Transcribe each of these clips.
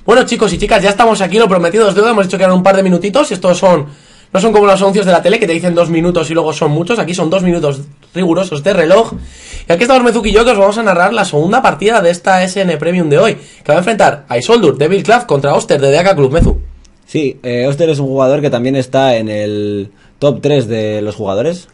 Bueno, chicos y chicas, ya estamos aquí, lo prometido es deuda. Hemos dicho que eran un par de minutitos. Estos no son como los anuncios de la tele que te dicen 2 minutos y luego son muchos. Aquí son 2 minutos rigurosos de reloj. Y aquí estamos Mezuki y yo, que os vamos a narrar la segunda partida de esta SN Premium de hoy, que va a enfrentar a Isoldur de Buildcraft contra Oster de DK Club. Mezu. Sí, Oster es un jugador que también está en el top 3 de los jugadores.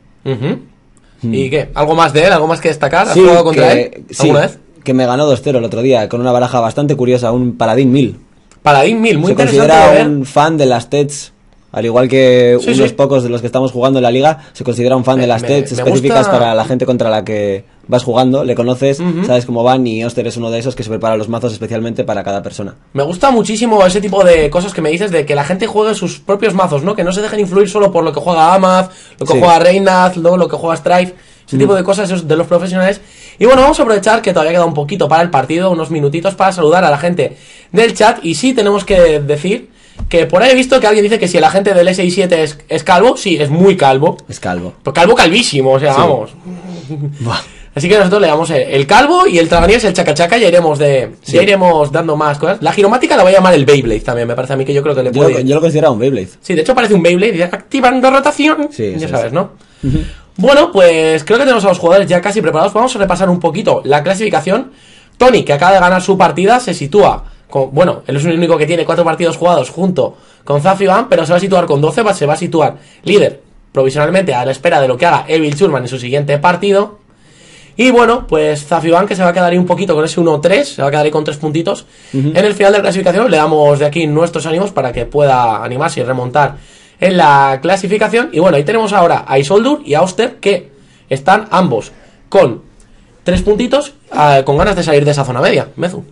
¿Y qué? ¿Algo más de él? ¿Algo más que destacar? ¿Has Sí, jugado contra él alguna vez? Que me ganó 2-0 el otro día con una baraja bastante curiosa, un Paladín 1000. Paladín 1000, muy Se interesante de considera ver. un fan de las TEDs, al igual que Sí, unos sí. pocos de los que estamos jugando en la liga. Se considera un fan de las TEDs me específicas gusta. para la gente contra la que vas jugando. Le conoces, sabes cómo van, y Oster es uno de esos que se prepara los mazos especialmente para cada persona. Me gusta muchísimo ese tipo de cosas que me dices, de que la gente juegue sus propios mazos, ¿no? Que no se dejen influir solo por lo que juega Amath, lo que Sí. juega Reinhardt, ¿no? Lo que juega Strife, ese tipo de cosas esos de los profesionales. Y bueno, vamos a aprovechar que todavía queda un poquito para el partido, unos minutitos para saludar a la gente del chat. Y sí, tenemos que decir que por ahí he visto que alguien dice que si el agente del S67 es calvo. Sí, es muy calvo, Es calvo. pero calvo calvísimo, o sea, Sí. vamos. Buah. Así que nosotros le damos el calvo y el traganíes el chacachaca. Ya iremos Sí. ya iremos dando más cosas. La giromática la voy a llamar el Beyblade también, me parece a mí, que yo creo que le puede. Yo lo considero un Beyblade. Sí, de hecho parece un Beyblade, dice, activando rotación. Sí, Ya eso sabes, es. ¿no? Bueno, pues creo que tenemos a los jugadores ya casi preparados. Vamos a repasar un poquito la clasificación. Tony, que acaba de ganar su partida, se sitúa bueno, él es el único que tiene 4 partidos jugados junto con Zafiban, pero se va a situar con 12, se va a situar líder provisionalmente a la espera de lo que haga Evil Schurman en su siguiente partido. Y bueno, pues Zafiban, que se va a quedar ahí un poquito con ese 1-3, se va a quedar ahí con 3 puntitos. En el final de la clasificación le damos de aquí nuestros ánimos para que pueda animarse y remontar en la clasificación. Y bueno, ahí tenemos ahora a Isoldur y a Oster, que están ambos con 3 puntitos, con ganas de salir de esa zona media. Mezu.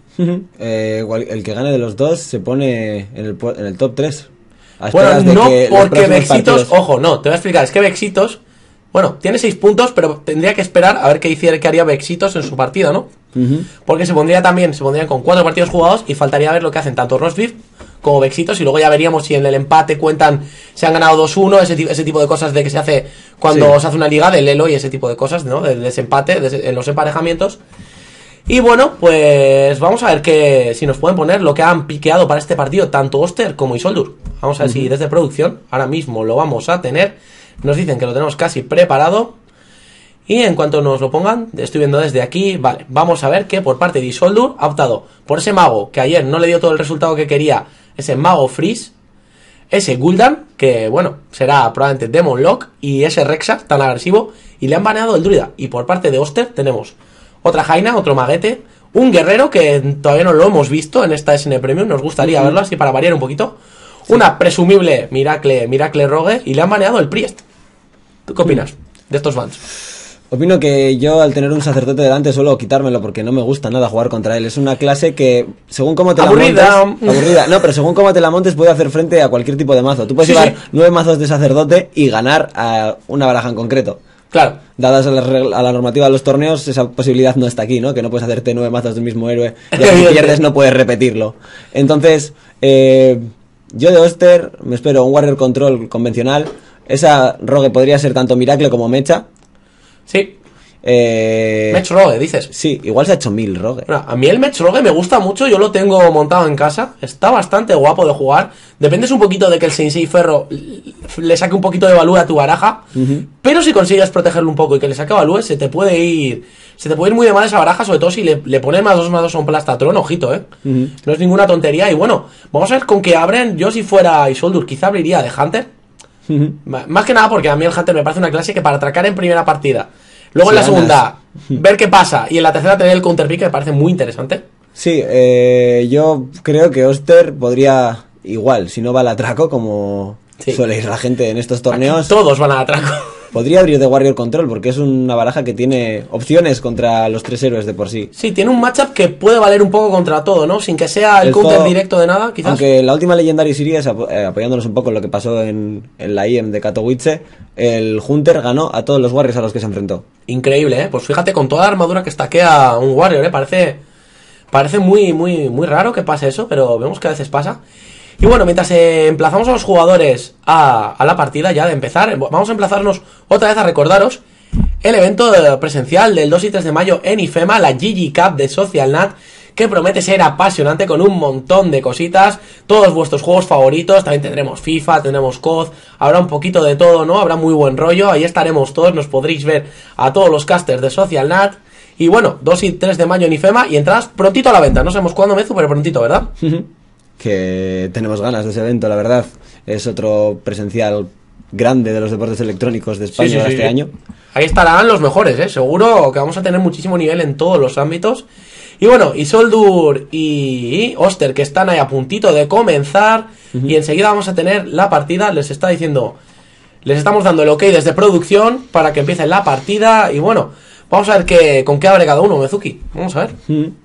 El que gane de los dos se pone en el top 3. Bueno, no, porque Bexitos, ojo, no, te voy a explicar, es que Bexitos, bueno, tiene 6 puntos, pero tendría que esperar a ver qué haría Bexitos en su partido, ¿no? Porque se pondrían con 4 partidos jugados y faltaría ver lo que hacen tanto Rosbif como Bexitos, y luego ya veríamos si en el empate cuentan, se han ganado 2-1, ese tipo de cosas de que se hace cuando se hace una liga del Elo y ese tipo de cosas, ¿no? De desempate, en los emparejamientos. Y bueno, pues vamos a ver si nos pueden poner lo que han piqueado para este partido tanto Oster como Isoldur. Vamos a ver si desde producción ahora mismo lo vamos a tener. Nos dicen que lo tenemos casi preparado. Y en cuanto nos lo pongan, estoy viendo desde aquí, vale, vamos a ver que por parte de Isoldur ha optado por ese mago que ayer no le dio todo el resultado que quería, ese mago Freeze, ese Gul'dan, que bueno, será probablemente Demon Lock, y ese Rexar tan agresivo, y le han baneado el druida. Y por parte de Oster tenemos otra Jaina, otro maguete, un guerrero que todavía no lo hemos visto en esta SN Premium, nos gustaría verlo así para variar un poquito. Una presumible Miracle Rogue, y le han baneado el Priest. ¿Tú qué opinas de estos bans? Opino que yo, al tener un sacerdote delante, suelo quitármelo porque no me gusta nada jugar contra él. Es una clase que, según cómo te la montes... Aburrida. No, pero según cómo te la montes puede hacer frente a cualquier tipo de mazo. Tú puedes llevar 9 mazos de sacerdote y ganar a una baraja en concreto. Claro. Dadas a la normativa de los torneos, esa posibilidad no está aquí, ¿no? Que no puedes hacerte 9 mazos del mismo héroe y si pierdes no puedes repetirlo. Entonces, yo de Oster me espero un Warrior Control convencional. Esa Rogue podría ser tanto Miracle como Mecha. Sí. Mech Rogue, dices. Sí, igual se ha hecho 1000 Rogue. Bueno, a mí el Mech Rogue me gusta mucho, yo lo tengo montado en casa, está bastante guapo de jugar. Dependes un poquito de que el Sensei Ferro le saque un poquito de value a tu baraja, pero si consigues protegerlo un poco y que le saque value, se te puede ir muy de mal esa baraja, sobre todo si le pones +2/+2 a un Plastatron, ojito, no es ninguna tontería. Y bueno, vamos a ver con qué abren. Yo, si fuera Isoldur, quizá abriría de Hunter. Más que nada porque a mí el Hunter me parece una clase que para atracar en primera partida, luego en la segunda ver qué pasa, y en la tercera tener el counterpick, me parece muy interesante. Sí, yo creo que Oster podría, igual, si no va al atraco, como suele ir la gente en estos torneos, aquí todos van al atraco. Podría abrir de Warrior Control, porque es una baraja que tiene opciones contra los 3 héroes de por sí. Sí, tiene un matchup que puede valer un poco contra todo, ¿no? Sin que sea el counter directo de nada, quizás. Aunque la última Legendary Series, apoyándonos un poco en lo que pasó en la IEM de Katowice, el Hunter ganó a todos los Warriors a los que se enfrentó. Increíble, Pues fíjate, con toda la armadura que estaquea un Warrior, Parece muy raro que pase eso, pero vemos que a veces pasa. Y bueno, mientras emplazamos a los jugadores a la partida ya de empezar, vamos a emplazarnos otra vez a recordaros el evento presencial del 2 y 3 de mayo en IFEMA, la GG Cup de SocialNat, que promete ser apasionante con un montón de cositas, todos vuestros juegos favoritos, también tendremos FIFA, tendremos COD, habrá un poquito de todo, ¿no? Habrá muy buen rollo, ahí estaremos todos, nos podréis ver a todos los casters de SocialNat. Y bueno, 2 y 3 de mayo en IFEMA y entradas prontito a la venta, no sabemos cuándo, Mezu, pero prontito, ¿verdad? Que tenemos ganas de ese evento, la verdad. Es otro presencial grande de los deportes electrónicos de España este año. Ahí estarán los mejores, seguro que vamos a tener muchísimo nivel en todos los ámbitos. Y bueno, Isoldur y Oster, que están ahí a puntito de comenzar, y enseguida vamos a tener la partida. Les estamos dando el ok desde producción para que empiece la partida. Y bueno, vamos a ver con qué abre cada uno, Mezuki. Vamos a ver.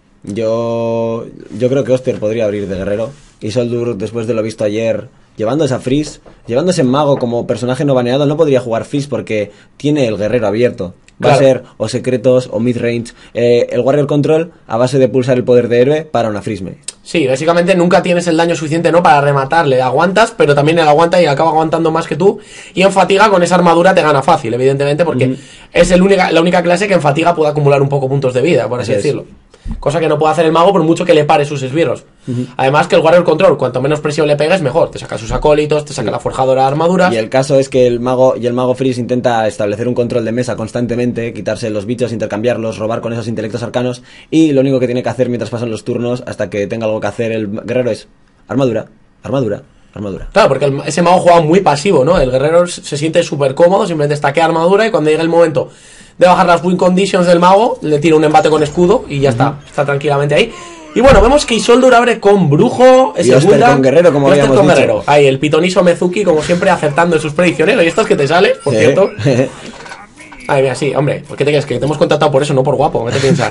Yo creo que Oster podría abrir de guerrero. Isoldur, después de lo visto ayer, llevándose a Freeze, llevándose Mago como personaje no baneado, no podría jugar Freeze porque tiene el guerrero abierto. Va a ser o secretos o mid-range. El Warrior Control a base de pulsar el poder de héroe para una Freeze Mage. Sí, básicamente nunca tienes el daño suficiente, ¿no? Para rematarle. Aguantas, pero también él aguanta y acaba aguantando más que tú. Y en fatiga con esa armadura te gana fácil, evidentemente, porque es la única clase que en fatiga puede acumular un poco puntos de vida, por así decirlo. Cosa que no puede hacer el mago por mucho que le pare sus esbirros. Además que el Warrior Control, cuanto menos presión le pegues, mejor. Te saca sus acólitos, te saca la forjadora de armaduras. Y el caso es que el mago Freeze intenta establecer un control de mesa constantemente, quitarse los bichos, intercambiarlos, robar con esos intelectos arcanos, y lo único que tiene que hacer mientras pasan los turnos, hasta que tenga algo que hacer el guerrero, es armadura. Claro, porque ese mago juega muy pasivo, ¿no? El guerrero se siente súper cómodo, simplemente estaquea armadura, y cuando llega el momento de bajar las win conditions del mago, le tira un embate con escudo y ya está tranquilamente ahí. Y bueno, vemos que Isoldur abre con brujo, y Oster con guerrero, como habíamos dicho. Guerrero. Ahí, el pitoniso Mezuki, como siempre, acertando en sus predicciones. ¿Y estos que te sale, por cierto? Ay, mira, sí, hombre, ¿por qué te crees que te hemos contratado por eso, no por guapo? ¿Qué te piensas?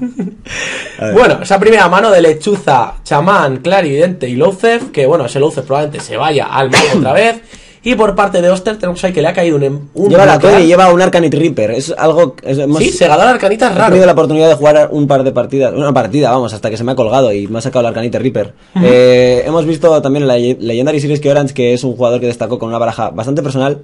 Bueno, esa primera mano de lechuza, chamán, clarividente y Loathef, que bueno, ese Loathef probablemente se vaya al mago otra vez. Y por parte de Oster tenemos ahí que le ha caído un lleva la Tori y lleva un Arcanite Reaper. Es algo... sí, segador Arcanita es raro. He tenido la oportunidad de jugar un par de partidas. Una partida, vamos, hasta que se me ha colgado y me ha sacado el Arcanite Reaper. Hemos visto también en la Legendary Series que Orange, que es un jugador que destacó con una baraja bastante personal,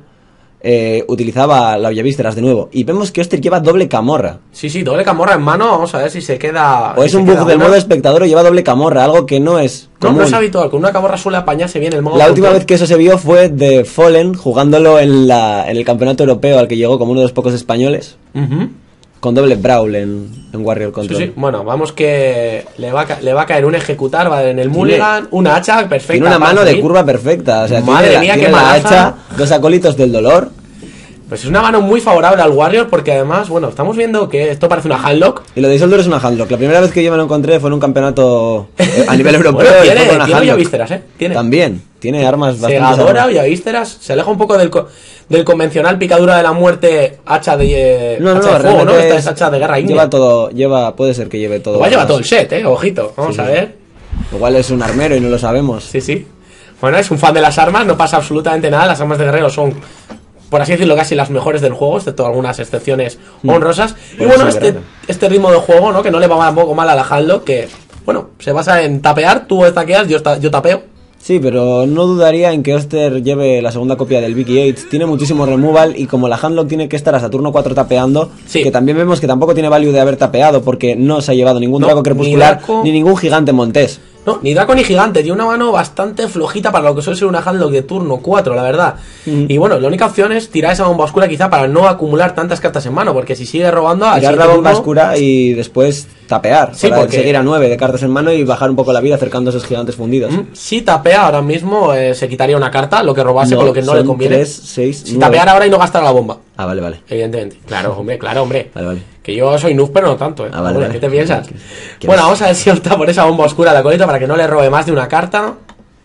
utilizaba la Ollavísteras de nuevo. Y vemos que Oster lleva doble camorra. Sí, doble camorra en mano. Vamos a ver si se queda... O es un bug del modo espectador o lleva doble camorra, algo que no es común. No es habitual. Con una camorra suele apañarse bien el modo. La última vez que eso se vio fue de Fallen, jugándolo en el campeonato europeo al que llegó como uno de los pocos españoles. Con doble Brawl en Warrior Control. Sí. Bueno, vamos que le va a caer un ejecutar, va en el Mulligan, una hacha perfecta. Tiene una mano de curva perfecta. O sea, madre mía, tiene la hacha, 2 acólitos del dolor. Pues es una mano muy favorable al Warrior, porque además, bueno, estamos viendo que esto parece una handlock. Y lo de Isoldur es una handlock. La primera vez que yo me lo encontré fue en un campeonato a nivel europeo. Bueno, tiene Ollavísteras, ¿Tiene? También. Tiene armas bastante... Segadora, Ollavísteras. Se aleja un poco del convencional picadura de la muerte, hacha de... hacha de fuego, ¿no? Esta es hacha de guerra ígnea. Puede ser que lleve todo. Igual lleva todo el set, ojito. Vamos a ver. Igual es un armero y no lo sabemos. Sí. Bueno, es un fan de las armas, no pasa absolutamente nada. Las armas de guerrero son, por así decirlo, casi las mejores del juego, excepto algunas excepciones honrosas. Y bueno, este ritmo de juego, ¿no? Que no le va un poco mal a la handlock, que, bueno, se basa en tapear, tú estaqueas, yo tapeo. Sí, pero no dudaría en que Oster lleve la segunda copia del Vicky Yates. Tiene muchísimo removal y como la handlock tiene que estar hasta turno 4 tapeando, que también vemos que tampoco tiene value de haber tapeado porque no se ha llevado ningún Draco crepuscular ni ningún gigante montés. No, ni Draco ni gigante, tiene una mano bastante flojita para lo que suele ser una handlock de turno 4, la verdad. Y bueno, la única opción es tirar esa bomba oscura quizá para no acumular tantas cartas en mano, porque si sigue robando... Tirar la bomba oscura y después tapear, para seguir a 9 de cartas en mano y bajar un poco la vida acercando a esos gigantes fundidos. Si tapea ahora mismo, se quitaría una carta, lo que robase con lo que no le conviene. 3, 6, si tapeara ahora y no gastara la bomba. Ah, vale. Evidentemente. Claro, hombre. Vale. Que yo soy noob, pero no tanto, Vale. ¿Qué te piensas? Bueno, vamos a ver si opta por esa bomba oscura de acolito para que no le robe más de una carta.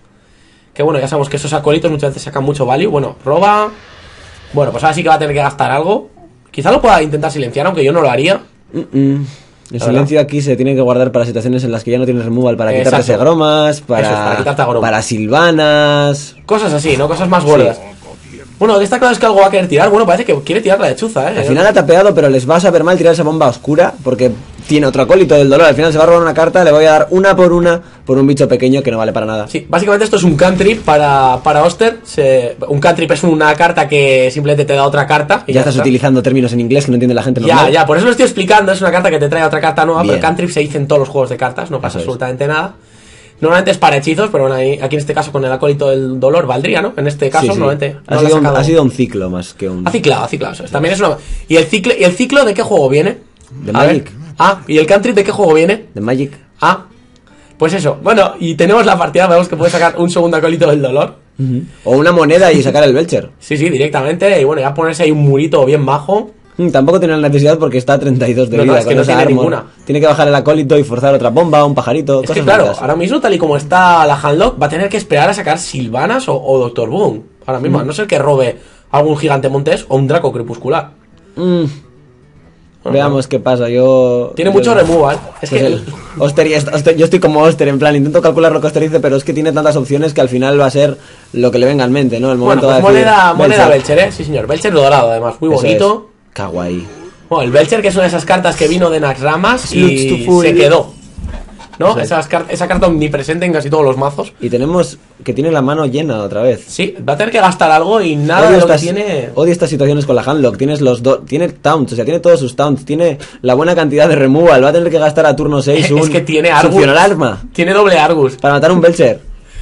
Que bueno, ya sabemos que esos acolitos muchas veces sacan mucho value. Bueno, roba. Bueno, pues ahora sí que va a tener que gastar algo. Quizá lo pueda intentar silenciar, aunque yo no lo haría. El silencio aquí se tiene que guardar para situaciones en las que ya no tienes removal, para quitarte segromas, para silvanas. Cosas así, ¿no? Cosas más gordas. Bueno, está claro es que algo va a querer tirar. Bueno, parece que quiere tirar la lechuza, Al final ha tapeado, pero les va a saber mal tirar esa bomba oscura, porque tiene otro acólito del dolor. Al final se va a robar una carta, le voy a dar una por un bicho pequeño que no vale para nada. Sí, básicamente esto es un cantrip para Oster. Un cantrip es una carta que simplemente te da otra carta. Y ya estás utilizando términos en inglés que no entiende la gente normal. Ya, por eso lo estoy explicando. Es una carta que te trae otra carta nueva, pero cantrip se dice en todos los juegos de cartas, no pasa absolutamente nada. Normalmente es para hechizos, pero bueno, aquí en este caso con el acólito del dolor valdría, ¿no? En este caso, normalmente. Ha sido un ciclo más que un. Ha ciclado. También es una. ¿Y el ciclo de qué juego viene? De Magic. ¿Y el cantrip de qué juego viene? De Magic. Pues eso. Bueno, y tenemos la partida, vemos que puede sacar un segundo acólito del dolor. O una moneda y sacar el Belcher. Sí, directamente. Y bueno, ya ponerse ahí un murito bien bajo. Tampoco tiene la necesidad porque está a 32 de vida. Es que no tiene ninguna. Tiene que bajar el acólito y forzar otra bomba, un pajarito. Es que claro, ahora mismo tal y como está la Handlock, va a tener que esperar a sacar Sylvanas o Doctor Boom. Ahora mismo, a no ser que robe algún gigante montés o un Draco crepuscular. Veamos qué pasa. Tiene mucho removal. Es pues que Oster, yo estoy como Oster, en plan, intento calcular lo que Oster dice, pero es que tiene tantas opciones que al final va a ser lo que le venga en mente, ¿no? El momento pues moneda Belcher, sí señor. Belcher dorado, además, muy bonito. Kawaii. Bueno, el Belcher, que es una de esas cartas que vino de Naxxramas y se quedó, ¿no? Esa carta omnipresente en casi todos los mazos. Y tenemos que tiene la mano llena otra vez. Sí, va a tener que gastar algo y nada de lo que tiene. Odio estas situaciones con la Handlock. Tienes tiene taunts, o sea, tiene todos sus taunts. Tiene la buena cantidad de removal. Va a tener que gastar a turno 6 es que tiene Argus. Arma. Tiene doble Argus. Para matar un Belcher.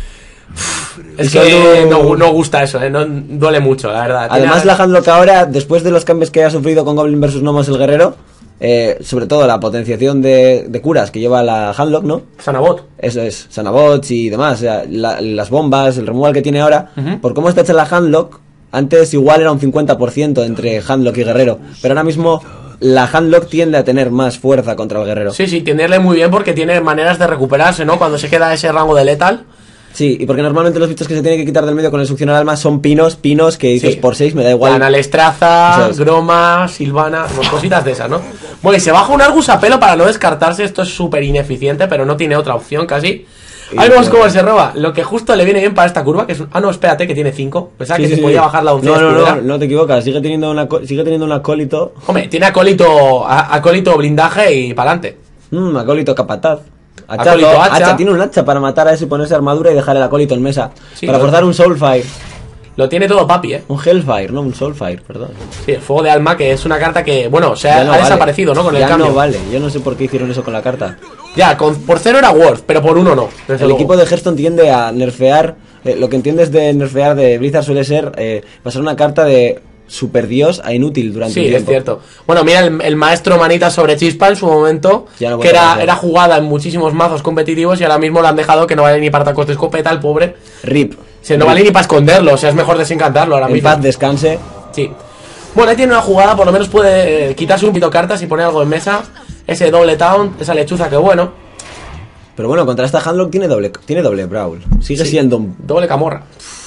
Es que no gusta eso, no duele mucho, la verdad. Además, la Handlock ahora, después de los cambios que ha sufrido con Goblin vs Gnomos el guerrero, sobre todo la potenciación de curas que lleva la Handlock, ¿no? Sanabot. Eso es, Sanabots y demás, o sea, las bombas, el removal que tiene ahora, por cómo está hecha la Handlock, antes igual era un 50% entre Handlock y guerrero, pero ahora mismo la Handlock tiende a tener más fuerza contra el guerrero. Sí, tiende a irle muy bien porque tiene maneras de recuperarse, ¿no? Cuando se queda ese rango de letal. Sí, y porque normalmente los bichos que se tienen que quitar del medio con el succionar alma son pinos que dices por 6 me da igual. Analestraza, Groma, Sylvana, cositas de esas, ¿no? Bueno, y se baja un Argus a pelo para no descartarse. Esto es súper ineficiente, pero no tiene otra opción casi. Ahí vemos cómo se roba. Lo que justo le viene bien para esta curva, que es... no, espérate, que tiene 5. Pensaba que se podía bajar la 11. No te equivocas. Sigue teniendo un acólito. Hombre, tiene acólito blindaje y pa'lante. Acólito capataz. Hacha. Tiene un hacha para matar a ese y ponerse armadura y dejar el acólito en mesa. Para forzar un Soulfire. Lo tiene todo papi, Un Hellfire, no, un Soulfire, perdón. Sí, el fuego de alma, que es una carta que, bueno, ha desaparecido, ¿no? Con el cambio. No vale, yo no sé por qué hicieron eso con la carta. Ya, por 0 era worth, pero por 1 no. El equipo de Hearthstone tiende a nerfear. Lo que entiendes de nerfear de Blizzard suele ser pasar una carta de super dios a inútil durante un tiempo. Sí, es cierto. Bueno, mira el maestro Manita sobre Chispa en su momento, que era jugada en muchísimos mazos competitivos y ahora mismo lo han dejado que no vale ni para tacos de escopeta, el pobre. RIP. No vale ni para esconderlo, o sea, es mejor desencantarlo ahora mismo. En paz descanse. Sí. Bueno, ahí tiene una jugada, por lo menos puede quitarse un poquito cartas y poner algo en mesa. Ese doble taunt, esa lechuza, que bueno. Pero bueno, contra esta Handlock tiene doble Brawl. Sigue siendo un... doble camorra.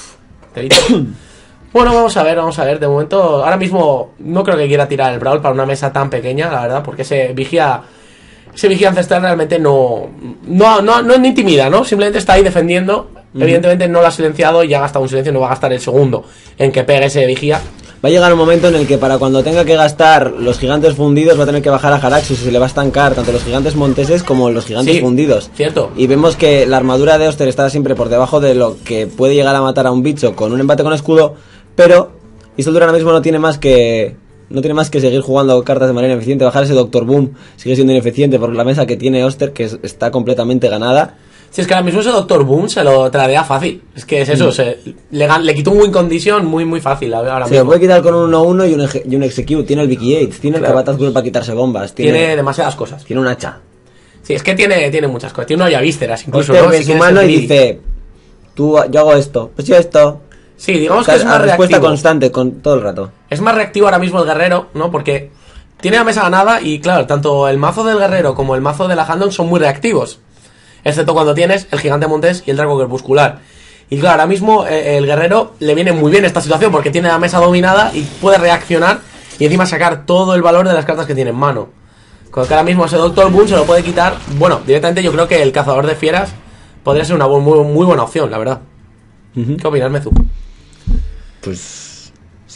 Bueno, vamos a ver, de momento, ahora mismo no creo que quiera tirar el Brawl para una mesa tan pequeña, la verdad, porque ese vigía ancestral realmente no intimida, ¿no? Simplemente está ahí defendiendo, evidentemente no lo ha silenciado y ya ha gastado un silencio, no va a gastar el segundo en que pegue ese vigía. Va a llegar un momento en el que para cuando tenga que gastar los gigantes fundidos va a tener que bajar a Jaraxxus y se le va a estancar tanto los gigantes monteses como los gigantes fundidos. Cierto. Y vemos que la armadura de Oster está siempre por debajo de lo que puede llegar a matar a un bicho con un embate con escudo, pero Isildur ahora mismo no tiene más que seguir jugando cartas de manera ineficiente. Bajar ese Doctor Boom sigue siendo ineficiente por la mesa que tiene Oster, que está completamente ganada. Si es que ahora mismo ese Doctor Boom se lo tradea fácil. Es que es eso, le quitó un win condition muy fácil ahora mismo. Se lo puede quitar con un 1-1 y un execute. Tiene el Vicky Yates, tiene el Capataz para quitarse bombas. Tiene demasiadas cosas. Tiene un hacha. Sí, es que tiene muchas cosas. Tiene una olla vísceras incluso. Oster ve su mano y dice, yo hago esto, pues yo esto. Sí, digamos que es más respuesta reactivo. Constante todo el rato. Es más reactivo ahora mismo el guerrero, ¿no? Porque tiene la mesa ganada y claro, tanto el mazo del guerrero como el mazo de la Handlock son muy reactivos. Excepto cuando tienes el gigante montés y el draco crepuscular. Y claro, ahora mismo el guerrero le viene muy bien esta situación porque tiene la mesa dominada y puede reaccionar y encima sacar todo el valor de las cartas que tiene en mano. Con que ahora mismo ese Doctor Boom se lo puede quitar. Bueno, directamente yo creo que el cazador de fieras podría ser una muy buena opción, la verdad. ¿Qué opinas, Mezu? Pues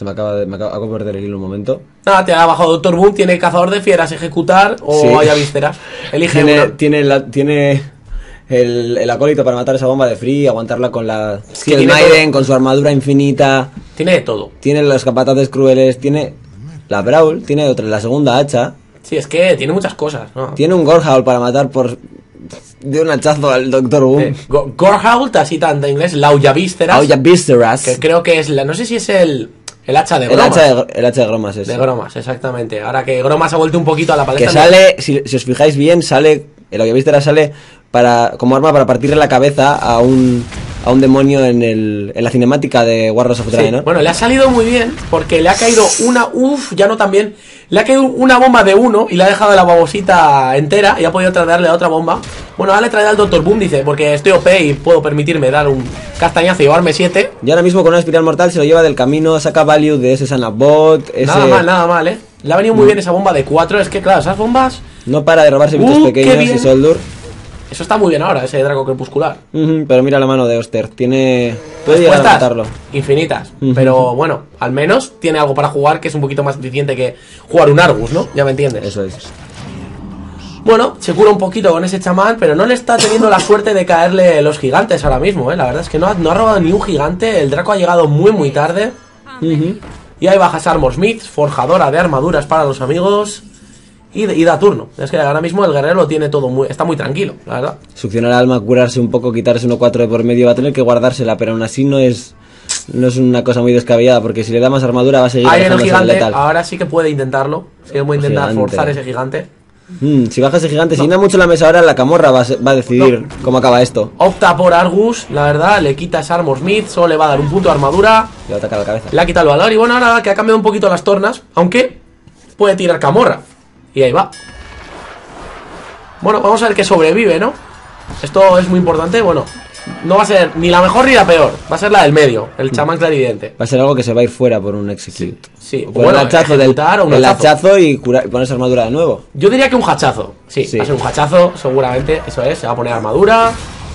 acabo de perder el hilo un momento. Nada, te ha bajado Doctor Boom, tiene cazador de fieras, ejecutar o haya vísceras. Elige tiene el acólito para matar esa bomba de Free, aguantarla con la Steel Maiden, con su armadura infinita. Tiene de todo. Tiene los capataces crueles, tiene la Brawl, tiene la segunda hacha. Sí, es que tiene muchas cosas, ¿no? Tiene un Gorehowl para matar de un hachazo al Doctor Boom. Gorehowl, así tanto en inglés, Laujavísteras. Laujavísteras. Que creo que es no sé si es el hacha de Gromas. El hacha de Gromas es. De Gromas, exactamente. Ahora que Gromas ha vuelto un poquito a la paleta. Que sale, si os fijáis bien, el Laujavísteras sale como arma para partirle la cabeza a un demonio en la cinemática de Warlords of Draenor, ¿no? Bueno, le ha salido muy bien porque le ha caído ya no tan bien. Le ha caído una bomba de 1 y le ha dejado la babosita entera y ha podido traerle a otra bomba. Bueno, ahora le trae al Doctor Boom, dice, porque estoy OP y puedo permitirme dar un castañazo y llevarme 7. Y ahora mismo con una espiral mortal se lo lleva del camino, saca value de ese Sanabot. Nada mal, ¿eh? Le ha venido muy bien esa bomba de 4. Es que, claro, esas bombas... No para de robarse bichos pequeños y Soldur. Eso está muy bien ahora, ese Draco Crepuscular. Pero mira la mano de Oster. Puede llegar a matarlo. Infinitas. Pero bueno, al menos tiene algo para jugar que es un poquito más eficiente que jugar un Argus, ¿no? Ya me entiendes. Eso es. Bueno, se cura un poquito con ese chamán, pero no le está teniendo la suerte de caerle los gigantes ahora mismo, ¿eh? La verdad es que no ha robado ni un gigante. El Draco ha llegado muy tarde. Y hay bajas Armor Smith, forjadora de armaduras para los amigos. Y da turno. Es que ahora mismo el guerrero lo tiene todo está muy tranquilo, la verdad. Succionar al alma, curarse un poco, quitarse 1-4 de por medio, va a tener que guardársela, pero aún así no es una cosa muy descabellada, porque si le da más armadura va a seguir el gigante, letal. Ahora sí que puede intentarlo. Sí que puede intentar forzar ese gigante. Si baja ese gigante, si llena mucho la mesa ahora, la Camorra va a decidir cómo acaba esto. Opta por Argus, la verdad, le quita ese Armor Smith, solo le va a dar un punto de armadura. Le va a atacar la cabeza. Le ha quitado el valor y bueno, ahora que ha cambiado un poquito las tornas, aunque puede tirar Camorra. Y ahí va. Bueno, vamos a ver que sobrevive, ¿no? Esto es muy importante. Bueno, no va a ser ni la mejor ni la peor. Va a ser la del medio, el chamán clarividente. Va a ser algo que se va a ir fuera por un execute. Sí. Por el hachazo el hachazo y ponerse armadura de nuevo. Yo diría que un hachazo. Sí, va a ser un hachazo, seguramente. Eso es, se va a poner armadura.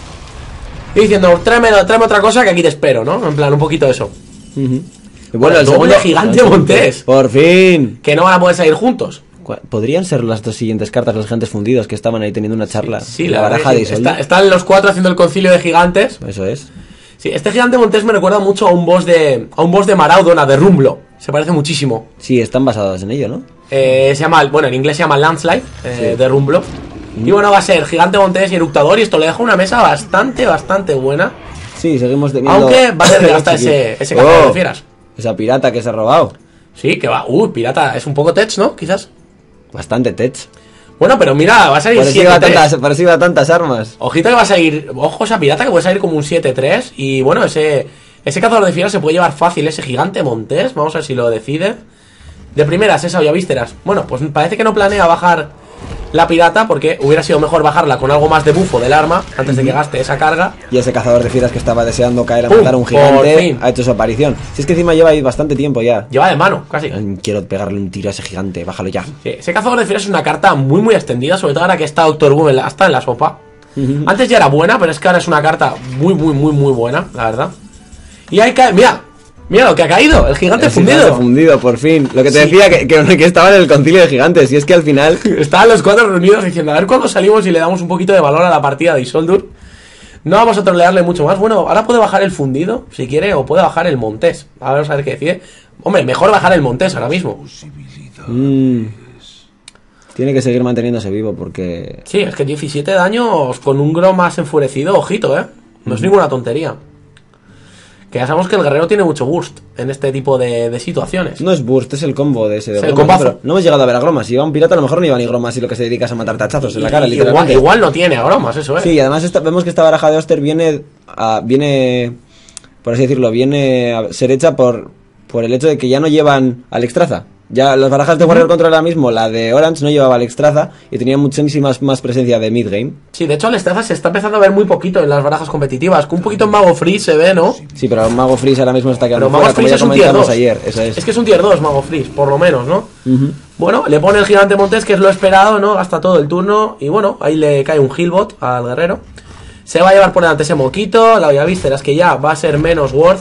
Y diciendo, tráeme otra cosa que aquí te espero, ¿no? En plan, un poquito de eso. Bueno, el segundo gigante Montés. Por fin. Que no van a poder salir juntos. Podrían ser las dos siguientes cartas, los gigantes fundidos, que estaban ahí teniendo una charla. Sí, la baraja de Isolde. Están los 4 haciendo el concilio de gigantes. Eso es. Sí, este gigante Montés me recuerda mucho a un boss de Maraudon, de Rumblo. Se parece muchísimo. Sí, están basados en ello, ¿no? Se llama, en inglés se llama Landslide, de Rumblo. Y bueno, va a ser gigante Montés y eructador, y esto le deja una mesa bastante buena. Sí, seguimos teniendo... Aunque va a tener hasta ese cazador de fieras. Esa pirata que se ha robado. Sí, que va. Pirata, es un poco tech, ¿no? Quizás. Bastante tech. Bueno, pero mira, va a salir 7-3. Por eso iba tantas armas. Ojito que va a salir. Ojo esa pirata que puede salir como un 7-3. Y bueno, ese cazador de fieras se puede llevar fácil. Ese gigante Montés. Vamos a ver si lo decide. De primeras, esa Laujavísteras. Bueno, pues parece que no planea bajar la pirata, porque hubiera sido mejor bajarla con algo más de bufo del arma antes de que gaste esa carga. Y ese cazador de fieras que estaba deseando caer a matar a un gigante ha hecho su aparición. Si es que encima lleva ahí bastante tiempo ya. Lleva de mano, casi. Quiero pegarle un tiro a ese gigante, bájalo ya. Sí, ese cazador de fieras es una carta muy extendida, sobre todo ahora que está Doctor Boom hasta en la sopa. Antes ya era buena, pero es que ahora es una carta muy buena, la verdad. Y hay que... Mira lo que ha caído, el gigante fundido. Gigante fundido, por fin. Lo que te decía, que estaba en el concilio de gigantes. Y es que al final... Estaban los 4 reunidos diciendo, a ver cuándo salimos y le damos un poquito de valor a la partida de Isoldur. No vamos a trolearle mucho más. Bueno, ahora puede bajar el fundido, si quiere, o puede bajar el Montés. Vamos a ver qué decide. Hombre, mejor bajar el Montés ahora mismo. Tiene que seguir manteniéndose vivo porque... Sí, es que 17 daños con un Grom más enfurecido, ojito, no es ninguna tontería. Que ya sabemos que el guerrero tiene mucho burst en este tipo de situaciones. No es burst, es el combo de ese de el combazo. No hemos llegado a ver a Gromas. Si va un pirata a lo mejor no iba ni Gromas y lo que se dedica es a matar tachazos en la cara, literalmente. Igual no tiene a Gromas, eso es. Sí, y además vemos que esta baraja de Oster viene, por así decirlo, viene a ser hecha por el hecho de que ya no llevan al Extraza. Ya las barajas de Warrior Control ahora mismo, la de Orange no llevaba al Extraza y tenía muchísima más presencia de midgame. Sí, de hecho el Extraza se está empezando a ver muy poquito en las barajas competitivas, que un poquito en Mago Freeze se ve, ¿no? Sí, pero Mago Freeze ahora mismo está quedando fuera, como ya comentamos ayer, eso es. Es que es un tier 2 Mago Freeze, por lo menos, ¿no? Bueno, le pone el gigante Montés, que es lo esperado, ¿no? Gasta todo el turno y bueno, ahí le cae un Healbot al guerrero. Se va a llevar por delante ese moquito, la Laujavísteras, que ya va a ser menos worth.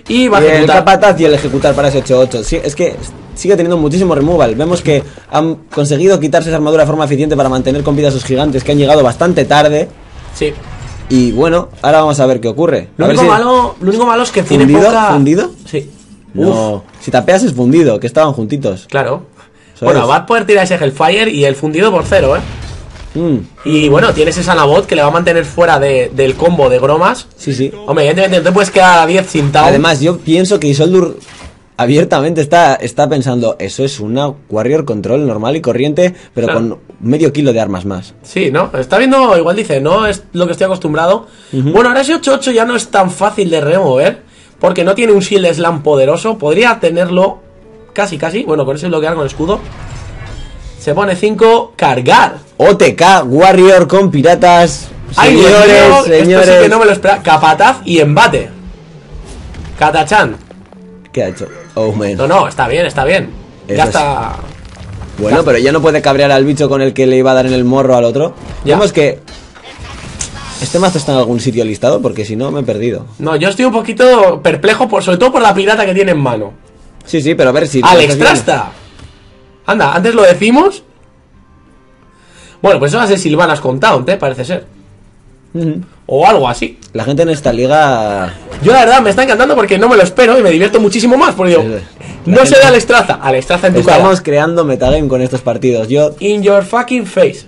Y va a ejecutar. El capataz y el ejecutar para ese 8-8. Sí, es que sigue teniendo muchísimo removal. Vemos que han conseguido quitarse esa armadura de forma eficiente para mantener con vida a sus gigantes, que han llegado bastante tarde. Sí. Y bueno, ahora vamos a ver qué ocurre. Lo único malo es que tiene poca... ¿Fundido? Sí. No, si tapeas es fundido, que estaban juntitos. Claro. Bueno, va a poder tirar ese Hellfire y el fundido por 0, Y bueno, tienes esa Nabot que le va a mantener fuera del combo de Gromas. Sí. Hombre, evidentemente no te puedes quedar a 10 sin Tau. Además, yo pienso que Isoldur abiertamente está pensando, eso es una Warrior Control normal y corriente, pero con medio kilo de armas más. Sí, ¿no? Está viendo, igual dice, no es lo que estoy acostumbrado. Bueno, ahora ese 8-8 ya no es tan fácil de remover, porque no tiene un Shield Slam poderoso. Podría tenerlo casi, bueno, con ese bloquear con escudo. Se pone 5, cargar. OTK Warrior con piratas. Señores. Esto sí que no me lo esperaba. Capataz y embate. Katachan. ¿Qué ha hecho? Oh, man. No, está bien. Ya está. Bueno, pero ya no puede cabrear al bicho con el que le iba a dar en el morro al otro. Vemos que este mazo está en algún sitio listado, porque si no me he perdido. No, yo estoy un poquito perplejo, sobre todo por la pirata que tiene en mano. Sí, pero a ver si... ¡Alexstrasza! Anda, antes lo decimos. Bueno, pues eso va a ser Sylvanas con Taunt, parece ser. O algo así. La gente en esta liga... Yo la verdad me está encantando porque no me lo espero y me divierto muchísimo más. Porque digo, no se da Alexstrasza en tu cara. Estamos creando metagame con estos partidos. In your fucking face.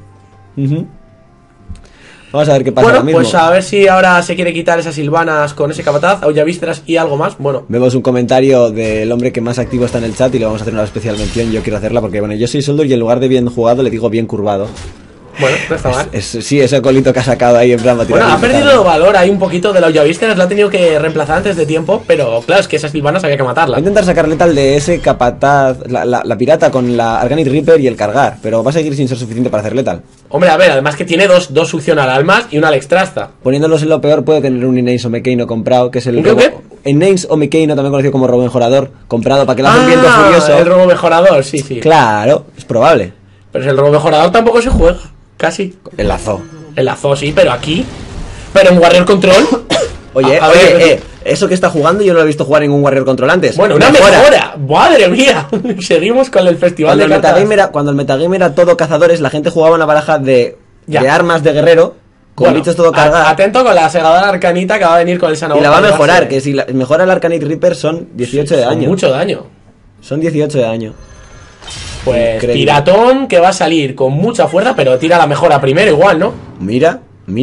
Vamos a ver qué pasa ahora mismo. Pues a ver si ahora se quiere quitar esas Sylvanas con ese capataz, Aullavísteras y algo más. Bueno, vemos un comentario del hombre que más activo está en el chat y le vamos a hacer una especial mención. Yo quiero hacerla porque, bueno, yo soy Isoldur y en lugar de bien jugado le digo bien curvado. Bueno, no está mal. Sí, ese colito que ha sacado ahí en plan... Bueno, ha perdido valor ahí un poquito de la Aullavísteras, la ha tenido que reemplazar antes de tiempo, pero claro, es que esas Sylvanas había que matarla. Va a intentar sacar letal de ese capataz, la pirata con la Arcanite Reaper y el cargar, pero va a seguir sin ser suficiente para hacer letal. Hombre, a ver, además que tiene dos succión al almas y una Alexstrasza. Poniéndolos en lo peor puede tener un Innanes o Mekeino comprado, que es el... Innanes o Mekeino, también conocido como robo mejorador, comprado para que le haga un viento furioso. El robo mejorador, sí. Claro, es probable. Pero el robo mejorador tampoco se juega. Casi. El lazo, sí, pero aquí. Pero en Warrior Control. Oye, eso que está jugando yo no lo he visto jugar en ningún Warrior Control antes. Bueno, una mejora. Madre mía. Seguimos con el festival de cartas. Cuando el metagame era todo cazadores, la gente jugaba una baraja de armas de guerrero. Con bichos todo cargado. Atento con la segadora arcanita que va a venir con el Sanabot. Y la va a mejorar, que si mejora el Arcanite Reaper son 18 de daño. Mucho daño. Son 18 de daño. Pues increíble. Piratón que va a salir con mucha fuerza, pero tira la mejora primero igual, ¿no? Mira.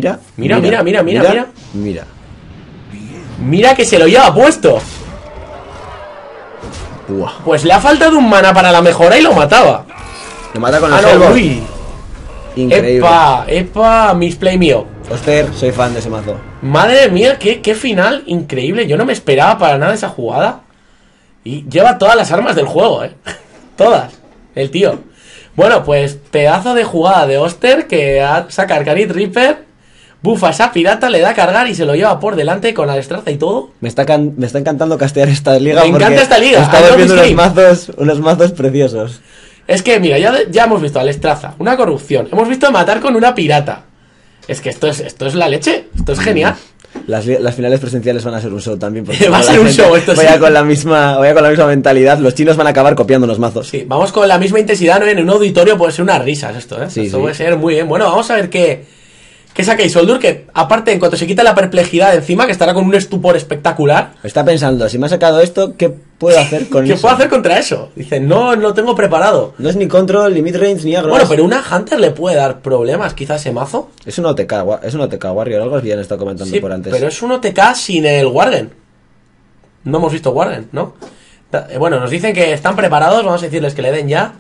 Mira que se lo lleva puesto. Buah. Pues le ha faltado un mana para la mejora y lo mataba. Lo mata con el Hellboy. Uy. Increíble. Epa, misplay mío. Oster, soy fan de ese mazo. Madre mía, qué final increíble. Yo no me esperaba para nada esa jugada. Y lleva todas las armas del juego, Todas. El tío. Bueno, pues pedazo de jugada de Oster que saca Arcanite Reaper, bufa a esa pirata, le da a cargar y se lo lleva por delante con la destreza y todo. Me está encantando castear esta liga. Me encanta esta liga. Estamos viendo unos mazos preciosos. Es que mira, ya hemos visto a Alexstrasza, una corrupción. Hemos visto matar con una pirata. Es que esto es la leche. Esto es genial. Las finales presenciales van a ser un show también. Va a ser un show esto, Vaya con la misma mentalidad. Los chinos van a acabar copiando los mazos. Sí, vamos con la misma intensidad, ¿no? En un auditorio puede ser unas risas esto, Esto puede ser muy bien. Bueno, vamos a ver qué saca Isoldur, que aparte, en cuanto se quita la perplejidad de encima, que estará con un estupor espectacular. Está pensando, si me ha sacado esto, ¿qué puedo hacer con eso? ¿Qué puedo hacer contra eso? Dice, no lo tengo preparado. No es ni control, ni mid-range, ni agro. Bueno, pero una Hunter le puede dar problemas, quizás ese mazo. Es un OTK Warrior, algo así han estado comentando por antes. Pero es un OTK sin el Warden. No hemos visto Warden, ¿no? Bueno, nos dicen que están preparados, vamos a decirles que le den ya.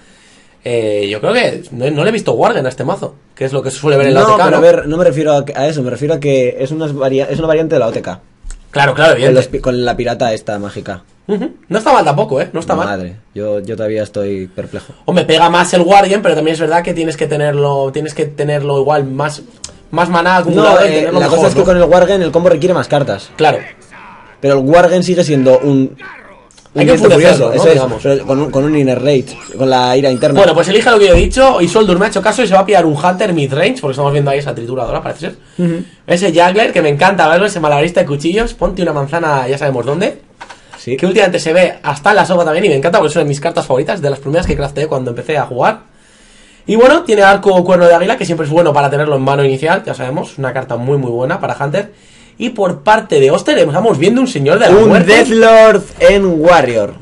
Yo creo que no le he visto Warden a este mazo, que es lo que se suele ver en la OTK. Pero a ver, no me refiero a eso, me refiero a que es una variante de la OTK. Claro, evidente. Con la pirata esta mágica. No está mal tampoco, no está mal. Madre, yo todavía estoy perplejo. Hombre, pega más el Guardian, pero también es verdad que tienes que tenerlo igual más maná acumulado. La cosa es que con el Wargen el combo requiere más cartas. Claro. Pero el Wargen sigue siendo hay que enfurecerlo, ¿no? Eso es, pero con un inner rage, con la ira interna. Bueno, pues elige lo que yo he dicho. Isoldur me ha hecho caso y se va a pillar un Hunter mid-range, porque estamos viendo ahí esa trituradora, parece ser. Ese Juggler, que me encanta verlo, ese malabarista de cuchillos. Ponte una manzana, ya sabemos dónde. Sí. Que últimamente se ve hasta en la sopa también y me encanta porque son de mis cartas favoritas, de las primeras que crafteé cuando empecé a jugar. Y bueno, tiene arco o cuerno de águila, que siempre es bueno para tenerlo en mano inicial, ya sabemos, una carta muy muy buena para Hunter. Y por parte de Oster estamos viendo un señor de la muerte. Un Deathlord en Warrior.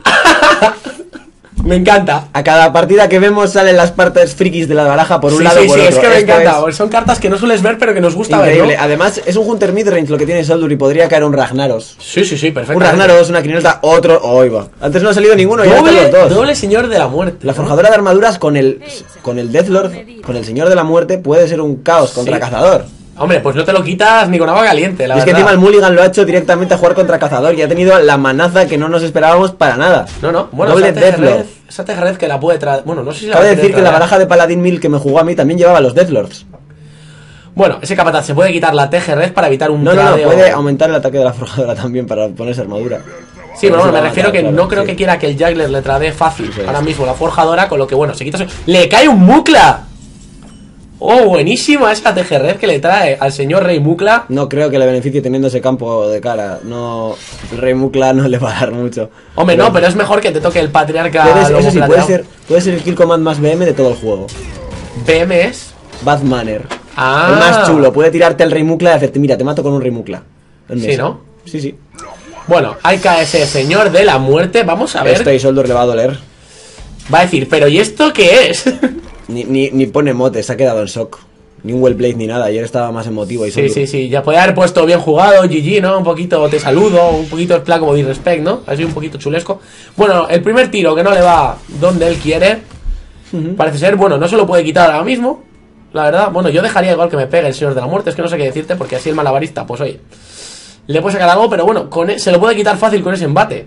Me encanta. A cada partida que vemos salen las partes frikis de la baraja por un lado o por otro. Es que me encanta. Son cartas que no sueles ver pero que nos gusta ver, ¿no? Además es un Hunter midrange lo que tiene Soldur y podría caer un Ragnaros. Sí, perfecto. Un Ragnaros, una Crinolta, otro... Oh, iba. Antes no ha salido ninguno, ya están los dos. Doble señor de la muerte. La forjadora de armaduras con el Deathlord, con el señor de la muerte, puede ser un caos contra cazador. Hombre, pues no te lo quitas ni con agua caliente, la verdad. Es que encima el Mulligan lo ha hecho directamente a jugar contra cazador y ha tenido la manaza que no nos esperábamos para nada. No. Bueno, doble Deathlord. Esa Tejerred que la puede traer... Bueno, no sé si la puede decir que la baraja de Paladin 1000 que me jugó a mí también llevaba los Deathlords. Bueno, ese capataz se puede quitar la Tejerred para evitar un No, puede aumentar el ataque de la forjadora también para ponerse armadura. Sí, pero bueno, me refiero que no creo que quiera que el Juggler le trade fácil ahora mismo la forjadora, con lo que bueno, se quita... ¡Le cae un Mukla! Oh, buenísima esa Tejerred que le trae al señor Rey Mukla. No creo que le beneficie teniendo ese campo de cara. No, el Rey Mukla no le va a dar mucho. Hombre, no, pero es mejor que te toque el patriarca. Eso sí, puede ser el kill command más BM de todo el juego. BM es Bad Manner. Ah. El más chulo, puede tirarte el Rey Mukla y hacerte, mira, te mato con un Rey Mukla. Sí, ¿no? Sí. Bueno, hay que ese señor de la muerte, vamos a ver. Esto Isoldur le va a doler. Va a decir, ¿pero y esto qué es? Ni pone motes, se ha quedado en shock. Ni un well played ni nada, ayer estaba más emotivo. Sí, ya podía haber puesto bien jugado, GG, ¿no? Un poquito te saludo, un poquito el plan como disrespect, ¿no? Ha sido un poquito chulesco. Bueno, el primer tiro que no le va donde él quiere. Parece ser, bueno, no se lo puede quitar ahora mismo. La verdad, bueno, yo dejaría igual que me pegue el señor de la muerte, es que no sé qué decirte, porque así el malabarista, pues oye, le puede sacar algo, pero bueno, se lo puede quitar fácil con ese embate.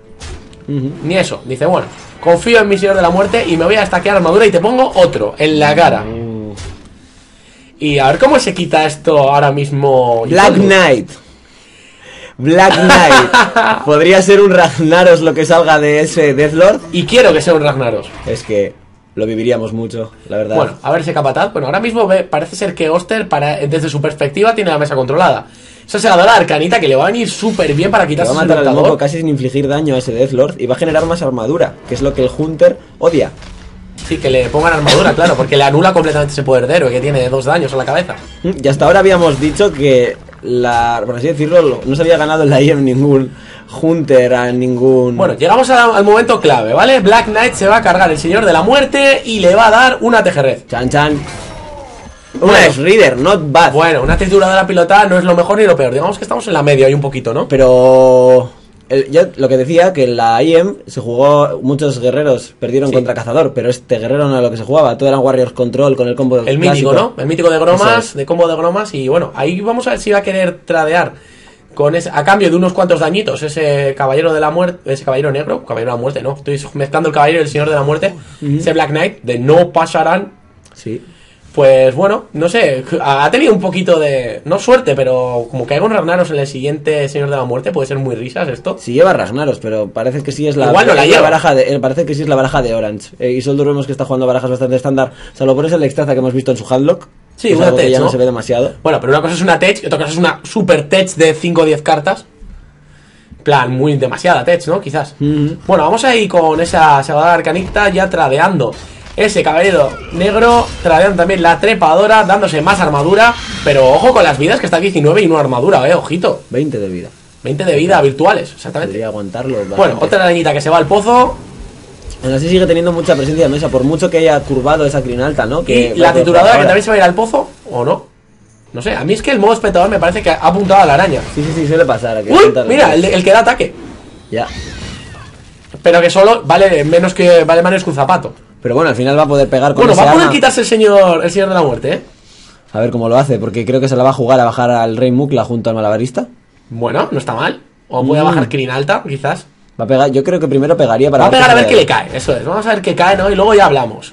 Ni eso, dice, bueno, confío en mi señor de la muerte y me voy a stackear armadura y te pongo otro en la cara. Y a ver cómo se quita esto ahora mismo. Black Knight. Podría ser un Ragnaros lo que salga de ese Deathlord. Y quiero que sea un Ragnaros. Es que lo viviríamos mucho, la verdad. Bueno, a ver ese capataz. Bueno, ahora mismo parece ser que Oster, desde su perspectiva, tiene la mesa controlada. Esa segadora arcanita que le va a venir súper bien para quitarse va a matar al moco casi sin infligir daño a ese Deathlord y va a generar más armadura, que es lo que el Hunter odia. Sí, que le pongan armadura, claro, porque le anula completamente ese poder de héroe que tiene 2 daños en la cabeza. Y hasta ahora habíamos dicho que, por así decirlo, no se había ganado en la IEM ningún Hunter a ningún... Bueno, llegamos al momento clave, ¿vale? Black Knight se va a cargar el señor de la muerte y le va a dar una Tejerred. Chan. Una S-Reader, not bad. Bueno, una trituradora pilotada no es lo mejor ni lo peor. Digamos que estamos en la media ahí un poquito, ¿no? Pero... yo lo que decía, que en la IEM se jugó, muchos guerreros perdieron contra cazador, pero este guerrero no era lo que se jugaba, todo eran Warriors Control con el combo el clásico, mítico, ¿no? El mítico de Gromas, de combo de Gromas, y bueno, ahí vamos a ver si va a querer tradear con ese, a cambio de unos cuantos dañitos, ese caballero de la muerte, ese caballero negro, caballero de la muerte, no, estoy mezclando el caballero y el señor de la muerte, ese Black Knight, de no pasarán. Sí. Pues bueno, no sé, ha tenido un poquito de... No suerte, pero como que haya un Ragnaros en el siguiente Señor de la Muerte, puede ser muy risas esto. Sí lleva Ragnaros, pero parece que sí es la... Igual no la lleva. Baraja parece que sí es la baraja de Orange. Isoldur vemos que está jugando barajas bastante estándar, salvo por ese Lextraza que hemos visto en su handlock. Sí, una tech, ya no se ve demasiado. Bueno, pero una cosa es una tech y otra cosa es una super tech de 5 o 10 cartas. Plan, muy demasiada tech, ¿no? Quizás. Bueno, vamos a ir con esa segadora arcanita ya tradeando. Ese caballero negro tradeando también la trepadora, dándose más armadura. Pero ojo con las vidas, que está 19 y no armadura, ojito. 20 de vida. 20 de vida virtuales, exactamente. Podría aguantarlo bastante. Bueno, otra arañita que se va al pozo. Aún así sigue teniendo mucha presencia de mesa, por mucho que haya curvado esa crinalta, ¿no? Que y la trituradora que también se va a ir al pozo, ¿o no? No sé, a mí es que el modo espectador me parece que ha apuntado a la araña. Sí, suele pasar. Aquí ¡Uy! Mira, el que da ataque. Ya. Pero que solo vale menos que un zapato. Pero bueno, al final va a poder pegar con esa arma. Va a poder quitarse el señor de la muerte, ¿eh? A ver cómo lo hace, porque creo que se la va a jugar a bajar al Rey Mukla junto al malabarista. Bueno, no está mal. O puede bajar Crinalta, quizás. Va a pegar, yo creo que primero pegaría para... Va a pegar a ver qué le cae, eso es. Vamos a ver qué cae, ¿no? Y luego ya hablamos.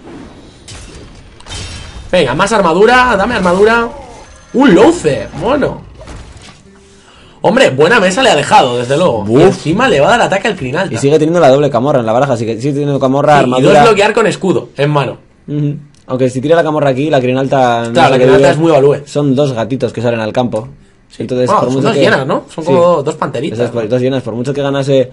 Venga, más armadura, dame armadura. Un Loatheb, bueno. Hombre, buena mesa le ha dejado, desde luego. Y encima le va a dar ataque al Crinalta. Y sigue teniendo la doble camorra en la baraja, así que sigue teniendo camorra, armadura. Y dos bloquear con escudo, en mano. Aunque si tira la camorra aquí, la Crinalta... Claro, la Crinalta es muy value. Son 2 gatitos que salen al campo. Sí. Entonces, por mucho dos llenas, ¿no? Son como dos panteritas. Esas, dos llenas, por mucho que llenase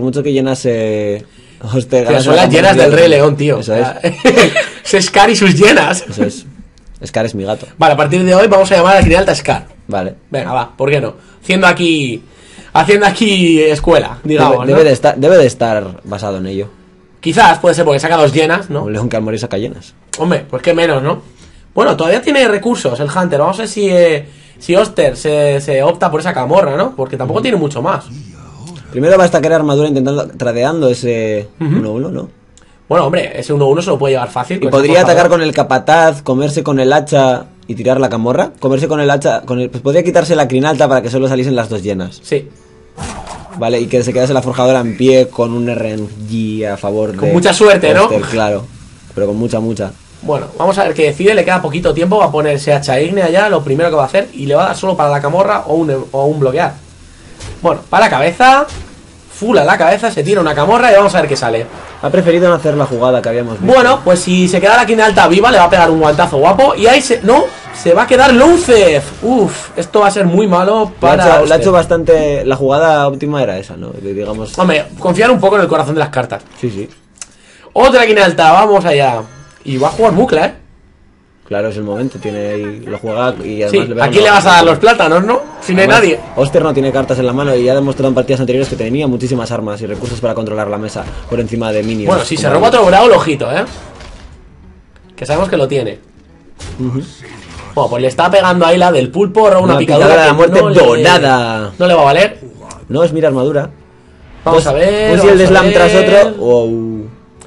Oster, pero son las llenas del Rey León, tío. Eso es. Es Scar y sus llenas. Eso es. Scar es mi gato. Vale, a partir de hoy vamos a llamar a la Quinialta Scar. Vale. Venga, va, ¿por qué no? Haciendo aquí escuela, digamos. Debe de estar basado en ello. Quizás puede ser porque saca dos llenas, ¿no? Un león que al morir saca llenas. Hombre, pues qué menos, ¿no? Bueno, todavía tiene recursos el Hunter. Vamos a ver si Oster se opta por esa camorra, ¿no? Porque tampoco tiene mucho más. Primero va a estacar armadura intentando, tradeando ese 1-1, ¿no? Bueno, hombre, ese 1-1 se lo puede llevar fácil. Y podría atacar con el capataz, comerse con el hacha y tirar la camorra. Comerse con el hacha, pues podría quitarse la crinalta para que solo saliesen las dos llenas. Sí. Vale, y que se quedase la forjadora en pie con un RNG a favor de... Con mucha suerte, Oster, ¿no? Claro, pero con mucha. Bueno, vamos a ver qué decide, le queda poquito tiempo, va a ponerse hacha ígnea ya, lo primero que va a hacer, y le va a dar solo para la camorra o un bloquear. Bueno, para la cabeza, full a la cabeza, se tira una camorra y vamos a ver qué sale. Ha preferido no hacer la jugada que habíamos visto. Bueno, pues si se queda la Quinialta viva, le va a pegar un guantazo guapo, y ahí se va a quedar Lowcef. Uf, esto va a ser muy malo para... La ha hecho bastante... La jugada óptima era esa, ¿no? Digamos... Hombre, confiar un poco en el corazón de las cartas. Sí. Otra Quinialta, vamos allá. Y va a jugar Mukla, ¿eh? Claro, es el momento, tiene ahí, lo juega y además... Sí, ¿a quién le vas a dar los plátanos, no? Si no hay nadie. Oster no tiene cartas en la mano y ha demostrado en partidas anteriores que tenía muchísimas armas y recursos para controlar la mesa por encima de minions. Bueno, si se roba otro bravo, el ojito, ¿eh? Que sabemos que lo tiene. Bueno, pues le está pegando ahí la del pulpo, roba una picadura de la muerte dorada. No le va a valer. No, es mira armadura. Vamos a ver. Un Seal de Slam tras otro. Wow.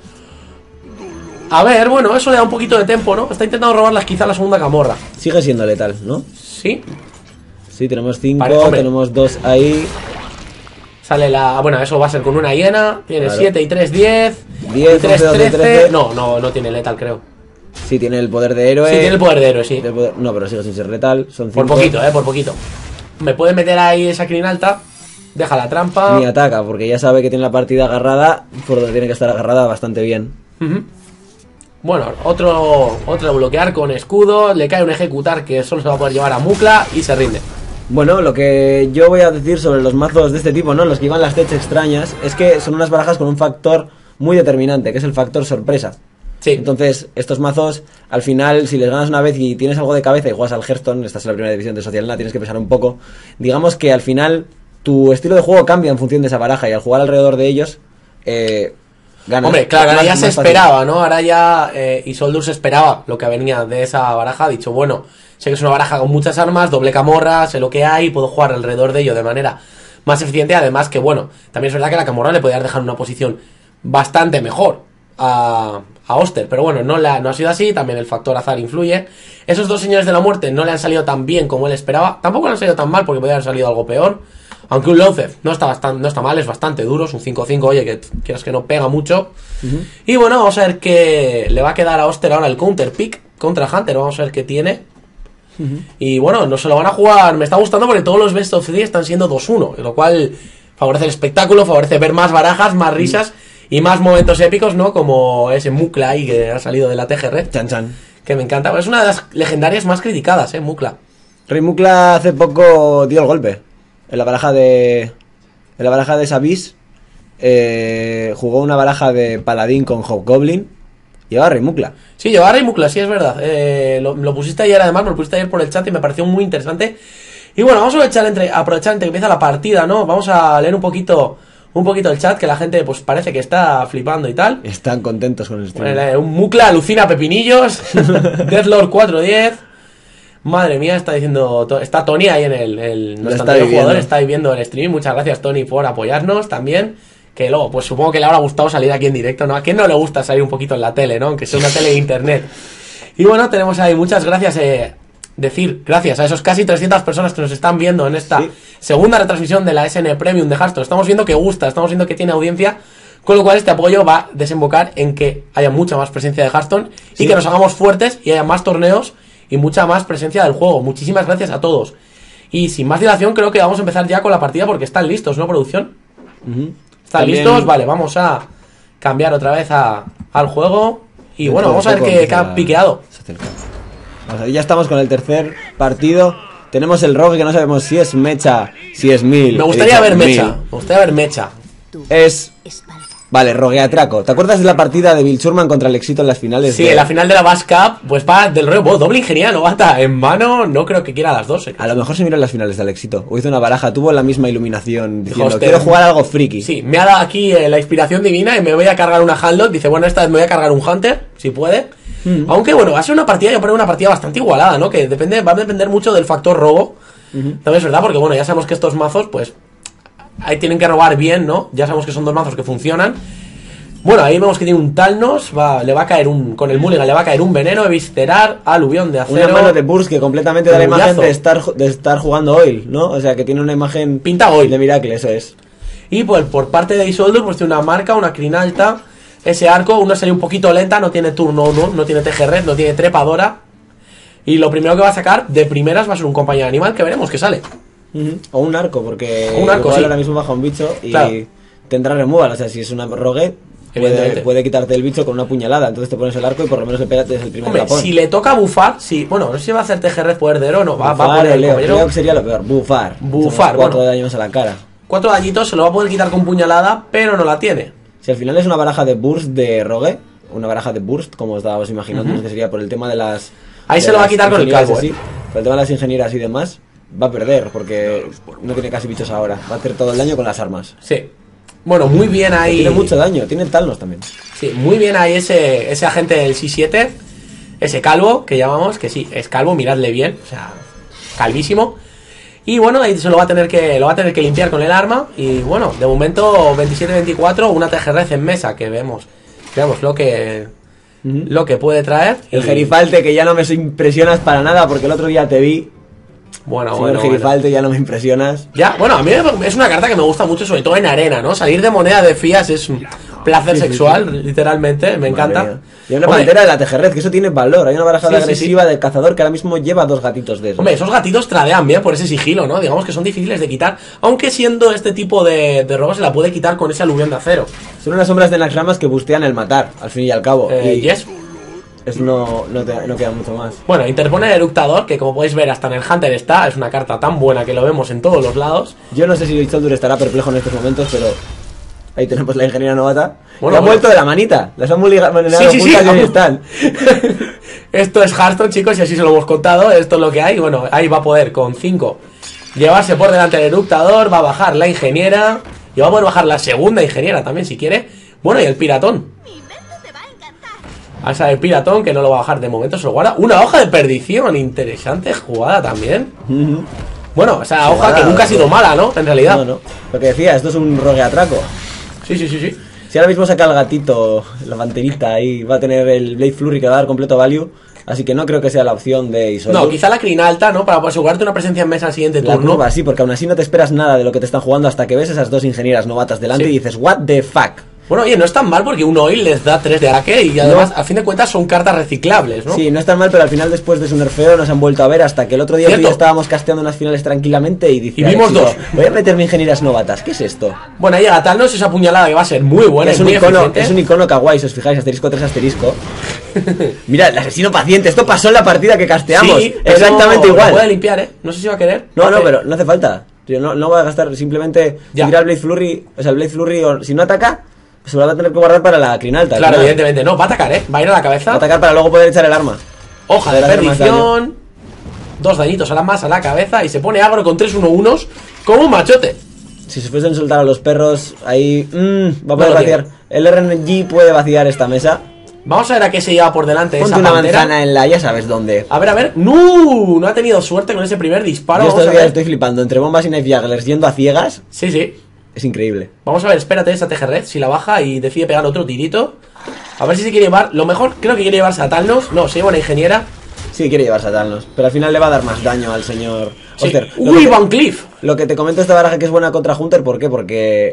A ver, bueno, eso le da un poquito de tempo, ¿no? Está intentando robarlas quizá la segunda camorra. Sigue siendo letal, ¿no? Sí. Sí, tenemos 5, tenemos 2 ahí. Sale la... Bueno, eso va a ser con una hiena. Tiene 7 y 3, 10. 10, 3, 13. No tiene letal, creo. Sí, tiene el poder de héroe. Sí, tiene el poder de héroe, sí. No, pero sigue sin ser letal. Son 5. Por poquito, por poquito. Me puede meter ahí esa crinalta. Deja la trampa. Ni ataca, porque ya sabe que tiene la partida agarrada. Por donde tiene que estar agarrada bastante bien. Bueno, otro bloquear con escudo. Le cae un ejecutar que solo se va a poder llevar a Mukla y se rinde. Bueno, lo que yo voy a decir sobre los mazos de este tipo, ¿no? Los que llevan las techs extrañas, es que son unas barajas con un factor muy determinante, que es el factor sorpresa. Sí. Entonces, estos mazos, al final, si les ganas una vez y tienes algo de cabeza y juegas al Hearthstone, estás en la primera división de Socialna, tienes que pesar un poco. Digamos que al final, tu estilo de juego cambia en función de esa baraja y al jugar alrededor de ellos, ganas. Hombre, claro, ahora ya se esperaba, ¿no? Ahora ya Isoldur se esperaba lo que venía de esa baraja. Ha dicho, bueno, sé que es una baraja con muchas armas, doble camorra, sé lo que hay, puedo jugar alrededor de ello de manera más eficiente. Además que, bueno, también es verdad que la camorra le podía dejar en una posición bastante mejor a Oster, pero bueno, no ha sido así. También el factor azar influye. Esos dos señores de la muerte no le han salido tan bien como él esperaba. Tampoco le han salido tan mal porque podría haber salido algo peor. Aunque un Lowcef no está mal, es bastante duro, es un 5-5, oye, que quieras que no pega mucho. Y bueno, vamos a ver qué le va a quedar a Oster ahora el counter pick contra Hunter, vamos a ver qué tiene. Y bueno, no se lo van a jugar, me está gustando porque todos los best of 3 están siendo 2-1, lo cual favorece el espectáculo, favorece ver más barajas, más risas y más momentos épicos, ¿no? Como ese Mukla ahí que ha salido de la TGR. Chan chan. Que me encanta, es una de las legendarias más criticadas, Mukla. Rey Mukla hace poco dio el golpe. En la baraja de Sabis jugó una baraja de paladín con Hobgoblin. Llevaba Rey Mukla. Sí, llevaba Rey Mukla, sí, es verdad. Lo pusiste ayer, además, me lo pusiste ayer por el chat y me pareció muy interesante. Y bueno, vamos a aprovechar entre que empieza la partida, ¿no? Vamos a leer un poquito el chat, que la gente pues parece que está flipando y tal. Están contentos con el stream. Un Mukla alucina pepinillos. Deathlord 410. Madre mía, está Tony ahí en nuestro anterior jugador, está viendo el stream. Muchas gracias, Tony, por apoyarnos también. Que luego, pues supongo que le habrá gustado salir aquí en directo, ¿no? ¿A quién no le gusta salir un poquito en la tele, ¿no? Aunque sea una tele de internet. Y bueno, tenemos ahí muchas gracias, decir gracias a esos casi 300 personas que nos están viendo en esta segunda retransmisión de la SN Premium de Hearthstone. Estamos viendo que gusta, estamos viendo que tiene audiencia, con lo cual este apoyo va a desembocar en que haya mucha más presencia de Hearthstone y que nos hagamos fuertes y haya más torneos y mucha más presencia del juego. Muchísimas gracias a todos. Y sin más dilación, creo que vamos a empezar ya con la partida porque están listos, ¿no, producción? ¿Están listos? Vale, vamos a cambiar otra vez al juego. Y bueno, vamos a ver qué ha piqueado. Ya estamos con el tercer partido. Tenemos el rogue que no sabemos si es mecha, si es mil. Me gustaría ver mecha. Me gustaría ver mecha. Es... Vale, rogue atraco. ¿Te acuerdas de la partida de Bill Schurman contra el éxito en las finales? Sí, en la final de la Bass Cup, pues va del rollo, doble ingeniería novata. En mano, no creo que quiera las dos. A lo mejor se miró en las finales del éxito. O hizo una baraja, tuvo la misma iluminación diciendo, quiero jugar algo friki. Sí, me ha dado aquí la inspiración divina y me voy a cargar una Handlock. Dice, bueno, esta vez me voy a cargar un Hunter, si puede. Aunque bueno, va a ser una partida, yo creo una partida bastante igualada, ¿no? Que va a depender mucho del factor robo. También es verdad, porque bueno, ya sabemos que estos mazos, pues, ahí tienen que robar bien, ¿no? Ya sabemos que son dos mazos que funcionan. Bueno, ahí vemos que tiene un Talnos, le va a caer con el Mulligan le va a caer un veneno, Eviscerar, aluvión de acero. Una mano de Burst que completamente da la imagen de estar jugando Oil, ¿no? O sea, que tiene una imagen... Pinta Oil. De Miracle, eso es. Y pues por parte de Isoldur, pues tiene una marca, una crin alta, ese arco, una serie un poquito lenta, no tiene turno 1, no tiene TG-Red, no tiene trepadora. Y lo primero que va a sacar de primeras va a ser un compañero animal que veremos que sale. O un arco, porque un arco, sí. Ahora mismo baja un bicho y tendrá removal, o sea, si es una rogue... Puede quitarte el bicho con una puñalada. Entonces te pones el arco y por lo menos le pegas desde el primer tapón. Si le toca bufar, sí, bueno, no sé si va a hacer TG-Red poder no, va a poner el compañero. Creo que sería lo peor, bufar 4 daños a la cara. 4 dañitos, se lo va a poder quitar con puñalada, pero no la tiene. Si al final es una baraja de burst de rogue, una baraja de burst, como estábamos imaginando, que sería por el tema de las... Ahí se lo va a quitar con el calvo, por el tema de las ingenieras y demás, va a perder, porque no tiene casi bichos ahora. Va a hacer todo el daño con las armas. Sí. Bueno, muy bien ahí. Tiene mucho daño, tiene Talnos también. Sí, muy bien ahí ese agente del C7, ese calvo que llamamos, que sí, es calvo, miradle bien, o sea, calvísimo. Y bueno, ahí se lo va a tener que limpiar con el arma. Y bueno, de momento 27-24, una TG-Red en mesa, que vemos lo que puede traer. El Gerifalte, que ya no me impresionas para nada, porque el otro día te vi. Señor Gerifalte, ya no me impresionas. Ya, bueno, a mí es una carta que me gusta mucho, sobre todo en arena, ¿no? Salir de moneda de Fías es un placer sexual, literalmente, me encanta. Y hay una pantera de la TG-Red, que eso tiene valor. Hay una baraja agresiva del cazador que ahora mismo lleva 2 gatitos de esos. Hombre, esos gatitos tradean bien por ese sigilo, ¿no? Digamos que son difíciles de quitar, aunque siendo este tipo de robos se la puede quitar con ese aluvión de acero. Son unas sombras de Naxxramas que bustean el matar, al fin y al cabo. Yes. Eso no queda mucho más. Bueno, interpone el eructador, que como podéis ver hasta en el Hunter está. Es una carta tan buena que lo vemos en todos los lados. Yo no sé si Isoldur estará perplejo en estos momentos, pero ahí tenemos la ingeniera novata. Bueno, han vuelto de la manita. Las han mulligado sí, y ahí están. Esto es Hearthstone, chicos, y así se lo hemos contado. Esto es lo que hay. Bueno, ahí va a poder con 5 llevarse por delante el eructador. Va a bajar la ingeniera y va a poder bajar la segunda ingeniera también si quiere. Bueno, y el piratón. A esa del piratón, que no lo va a bajar de momento, se lo guarda. Una hoja de perdición, interesante jugada también. Bueno, esa hoja que nunca ha sido mala, ¿no? En realidad. No. Lo que decía, esto es un rogue atraco. Sí. Si ahora mismo saca el gatito, la panterita ahí, va a tener el Blade Flurry que va a dar completo value. Así que no creo que sea la opción de Isoldur. No, quizá la crin alta, ¿no? Para asegurarte una presencia en mesa al siguiente turno. La curva, sí, porque aún así no te esperas nada de lo que te están jugando hasta que ves esas 2 ingenieras novatas delante y dices, what the fuck. Bueno, oye, no es tan mal porque un oil les da 3 de ataque y además, a fin de cuentas, son cartas reciclables, ¿no? Sí, no es tan mal, pero al final, después de su nerfeo, nos han vuelto a ver hasta que el otro día ya estábamos casteando unas finales tranquilamente y dice, y vimos 2. Voy a meterme ingenieras novatas, ¿qué es esto? Bueno, ahí llega Talnos, esa puñalada que va a ser muy buena. Es un icono kawaii, si os fijáis, asterisco 3 asterisco. Mira, el asesino paciente, esto pasó en la partida que casteamos. Sí, exactamente igual. Lo puede limpiar, ¿eh? No sé si va a querer. No, pero no hace falta. Yo no voy a gastar, simplemente tirar el Blade Flurry, o sea, el Blade Flurry, si no ataca, se lo va a tener que guardar para la crin alta. Claro, evidentemente, no, va a atacar, va a ir a la cabeza. Va a atacar para luego poder echar el arma. Hoja de perdición, 2 dañitos a la cabeza y se pone agro con 3-1-1 como un machote. Si se fuesen a soltar a los perros, ahí va a poder vaciar. El RNG puede vaciar esta mesa. Vamos a ver a qué se lleva por delante. Ponte una manzana en la, ya sabes dónde. A ver. No ha tenido suerte con ese primer disparo. Yo estos días estoy flipando entre bombas y knife jugglers yendo a ciegas. Sí. Es increíble. Vamos a ver, espérate esa TG-Red, si la baja y decide pegar otro tirito. A ver si se quiere llevar, lo mejor creo que quiere llevarse a Talnos. No, se lleva una ingeniera. Sí, quiere llevarse a Talnos, pero al final le va a dar más daño al señor Oster. Uy, Van Cleef. Lo que te comento esta baraja que es buena contra Hunter, ¿por qué? Porque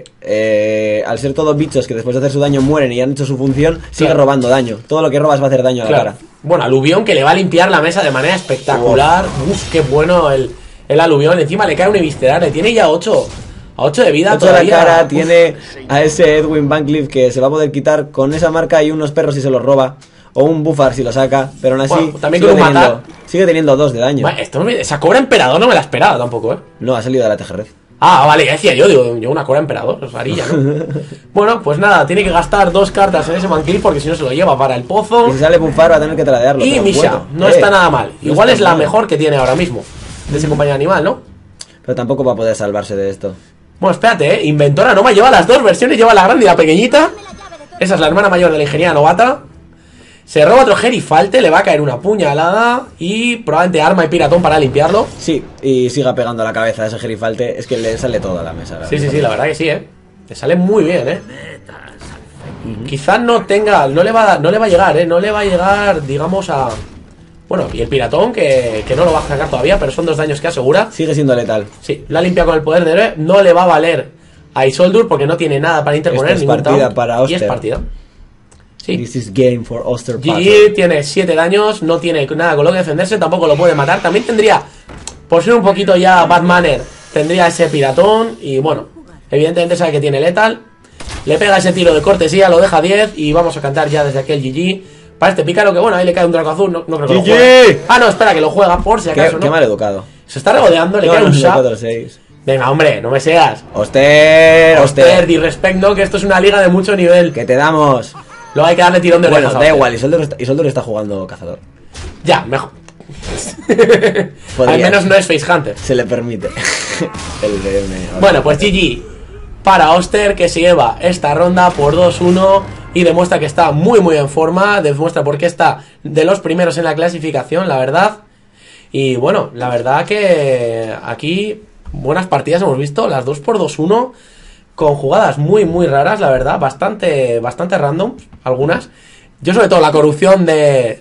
al ser todos bichos que después de hacer su daño mueren y han hecho su función, sigue robando daño. Todo lo que robas va a hacer daño a la cara. Bueno, aluvión que le va a limpiar la mesa de manera espectacular. Uf, qué bueno el aluvión. Encima le cae un Eviscerar, le tiene ya 8 de vida 8 todavía. La cara. Tiene a ese Edwin Van Cleef que se va a poder quitar con esa marca y unos perros y se los roba. O un Bufar si lo saca, pero aún así bueno, también sigue teniendo 2 de daño. Bueno, esa cobra emperador no me la esperaba tampoco, No, ha salido de la TGRed. Ah, vale, ya decía yo una cobra emperador, es varilla, ¿no? Bueno, pues nada, tiene que gastar 2 cartas en ese Manclip porque si no se lo lleva para el pozo. Y si sale Bufar va a tener que tradearlo. Y Misha, no está nada mal. Igual es la mejor que tiene ahora mismo de ese compañero animal, ¿no? Pero tampoco va a poder salvarse de esto. Bueno, espérate, Inventora Noma lleva las 2 versiones, lleva la grande y la pequeñita. Esa es la hermana mayor de la ingeniera novata. Se roba otro Gerifalte, le va a caer una puñalada y probablemente arma y piratón para limpiarlo. Sí, y siga pegando a la cabeza a ese Gerifalte. Es que le sale todo a la mesa. Sí, la verdad que sí, Le sale muy bien, Quizás no le va a llegar, no le va a llegar, digamos, a... Bueno, y el piratón, que no lo va a sacar todavía, pero son 2 daños que asegura. Sigue siendo letal. Sí, la limpia con el poder de héroe. No le va a valer a Isoldur porque no tiene nada para interponer. Esta es partida para Oster. Y es partida. Sí. This is game for Oster. GG tiene 7 daños, no tiene nada con lo que defenderse, tampoco lo puede matar. También tendría, por ser un poquito ya bad manner, tendría ese piratón. Y bueno, evidentemente sabe que tiene letal. Le pega ese tiro de cortesía, lo deja 10 y vamos a cantar ya desde aquí el GG. Para este pícaro que bueno, ahí le cae un draco azul, no creo que lo juegue. Ah, no, espera, que lo juega por si acaso, ¿no? Qué mal educado. Se está regodeando, le cae un sap. Venga, hombre, no me seas. Oster, disrespect, no, que esto es una liga de mucho nivel. Que te damos. Luego hay que darle tirón de orejas. Bueno, da igual, Isoldur está jugando cazador. Ya, mejor. Al menos no es Face Hunter. Se le permite. El DM. Bueno, pues GG para Oster, que se lleva esta ronda por 2-1 y demuestra que está muy en forma, demuestra por qué está de los primeros en la clasificación, la verdad. Y bueno, la verdad que aquí buenas partidas hemos visto, las 2x2-1 con jugadas muy raras, la verdad, bastante random, algunas. Yo sobre todo la corrupción de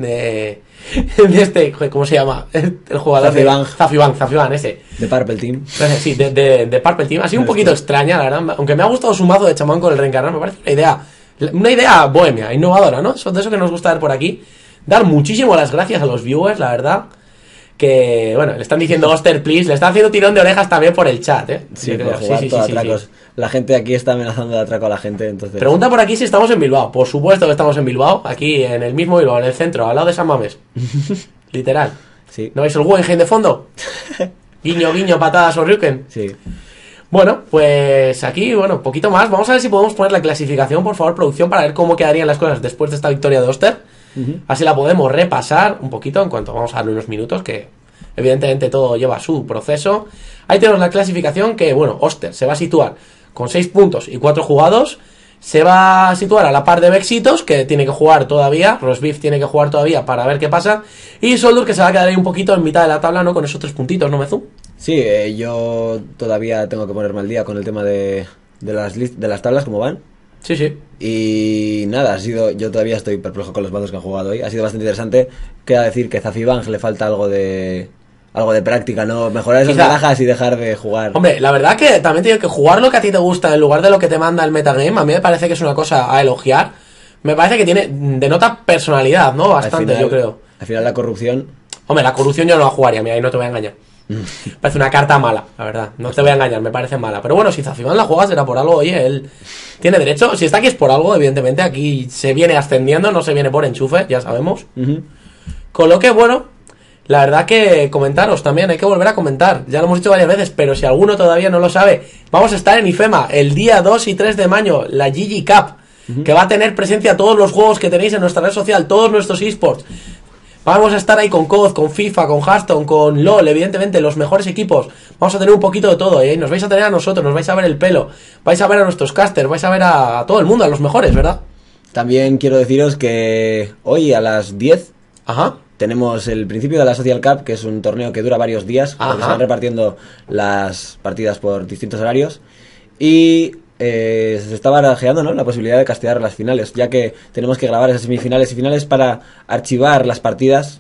este, ¿cómo se llama? El jugador Zafibang, ese. De Purple Team. Sí, de Purple Team. Ha sido un poquito extraña, la verdad. Aunque me ha gustado su mazo de chamán con el reencarnar, me parece una idea bohemia, innovadora, ¿no? De eso que nos gusta ver por aquí. Dar muchísimo las gracias a los viewers, la verdad. Que, bueno, le están diciendo Oster, please. Le están haciendo tirón de orejas también por el chat, Sí, por jugar atracos. Sí. La gente aquí está amenazando de atraco a la gente, entonces... Pregunta por aquí si estamos en Bilbao. Por supuesto que estamos en Bilbao. Aquí, en el mismo Bilbao, en el centro, al lado de San Mamés. Literal. Sí. ¿No veis el Guggenheim de fondo? Guiño, patadas o Ryuken. Sí. Bueno, pues aquí, un poquito más. Vamos a ver si podemos poner la clasificación, por favor, producción, para ver cómo quedarían las cosas después de esta victoria de Oster. Así la podemos repasar un poquito en cuanto vamos a darle unos minutos, que evidentemente todo lleva su proceso. Ahí tenemos la clasificación que, Oster se va a situar con 6 puntos y 4 jugados. Se va a situar a la par de Bexitos, que tiene que jugar todavía. Rosbeef tiene que jugar todavía para ver qué pasa. Y Soldur, que se va a quedar ahí un poquito en mitad de la tabla, ¿no? Con esos 3 puntitos, ¿no, Mezu? Sí, yo todavía tengo que ponerme al día con el tema de las tablas, cómo van. Sí. Y nada, yo todavía estoy perplejo con los mazos que han jugado hoy. Ha sido bastante interesante. Queda decir que Zafibang le falta algo de práctica, ¿no? Mejorar esas barajas y dejar de jugar. Hombre, la verdad que también te digo que jugar lo que a ti te gusta en lugar de lo que te manda el metagame, a mí me parece que es una cosa a elogiar. Me parece que denota personalidad, ¿no? Bastante, yo creo. Al final la corrupción... Hombre, la corrupción yo no la jugaría, mira, ahí no te voy a engañar. Parece una carta mala, la verdad. No te voy a engañar, me parece mala. Pero bueno, si Zafibang la juega será por algo. Oye, él tiene derecho. Si está aquí es por algo, evidentemente. Aquí se viene ascendiendo, no se viene por enchufe, ya sabemos. Con lo que, la verdad que comentaros también, hay que volver a comentar. Ya lo hemos dicho varias veces, pero si alguno todavía no lo sabe, vamos a estar en IFEMA el día 2 y 3 de mayo, la GG Cup, que va a tener presencia todos los juegos que tenéis en nuestra red social, todos nuestros esports. Vamos a estar ahí con COD, con FIFA, con Hearthstone, con LoL, evidentemente, los mejores equipos. Vamos a tener un poquito de todo, Nos vais a tener a nosotros, nos vais a ver el pelo, vais a ver a nuestros casters, vais a ver a todo el mundo, a los mejores, ¿verdad? También quiero deciros que hoy a las 10 tenemos el principio de la Social Cup, que es un torneo que dura varios días, porque se van repartiendo las partidas por distintos horarios. Y se está barajeando, ¿no?, la posibilidad de castear las finales, ya que tenemos que grabar esas semifinales y finales para archivar las partidas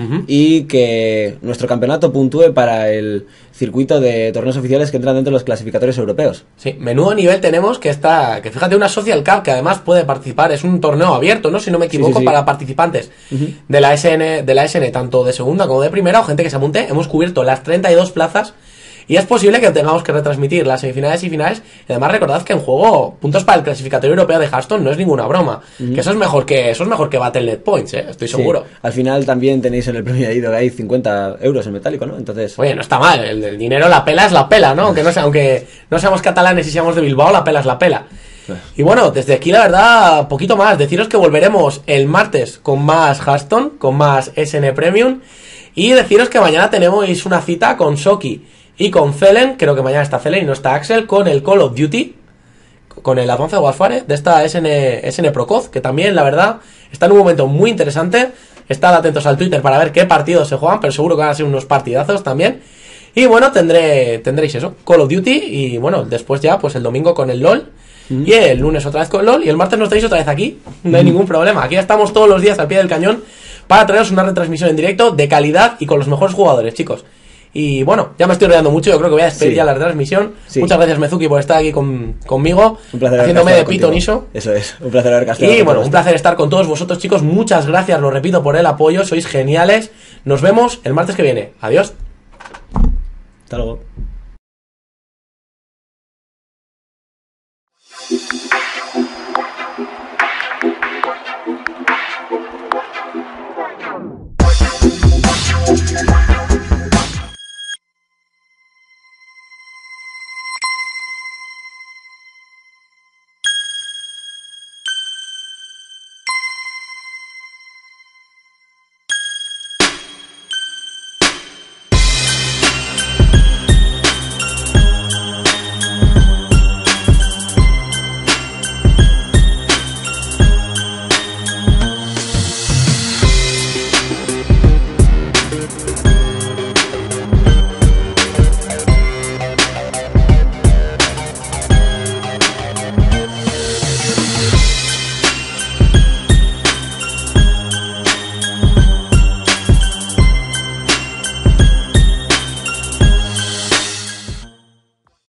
y que nuestro campeonato puntúe para el circuito de torneos oficiales que entran dentro de los clasificatorios europeos. Sí, menudo nivel tenemos que fíjate, una Social Cup que además puede participar, es un torneo abierto, ¿no?, si no me equivoco, para participantes de la SN, tanto de segunda como de primera, o gente que se apunte. Hemos cubierto las 32 plazas. Y es posible que tengamos que retransmitir las semifinales y finales. Y además recordad que en juego puntos para el clasificatorio europeo de Hearthstone no es ninguna broma. Que eso es mejor que Battle.net Points, estoy seguro. Al final también tenéis en el premio de ido que hay 50 euros en metálico, ¿no? Entonces... Oye, no está mal. El dinero, la pela es la pela, ¿no? Aunque no seamos catalanes y seamos de Bilbao, la pela es la pela. Y bueno, desde aquí la verdad, poquito más. Deciros que volveremos el martes con más Hearthstone, con más SN Premium. Y deciros que mañana tenemos una cita con Shoki y con Zelen, creo que mañana está Zelen y no está Axel, con el Call of Duty, con el Advanced Warfare de esta SN Procoz, que también, la verdad, está en un momento muy interesante. Estad atentos al Twitter para ver qué partidos se juegan, pero seguro que van a ser unos partidazos también. Y bueno, tendréis eso, Call of Duty, y bueno, después ya, pues el domingo con el LOL, y el lunes otra vez con el LOL, y el martes nos tenéis otra vez aquí, no hay ningún problema. Aquí estamos todos los días al pie del cañón para traeros una retransmisión en directo de calidad y con los mejores jugadores, chicos. Y bueno, ya me estoy rodeando mucho, yo creo que voy a despedir ya la retransmisión. Muchas gracias, Mezuki, por estar aquí conmigo, un placer haciéndome de pitoniso. Eso es, un placer haber casteado. Y bueno, un placer estar con todos vosotros, chicos. Muchas gracias, lo repito, por el apoyo, sois geniales. Nos vemos el martes que viene. Adiós. Hasta luego.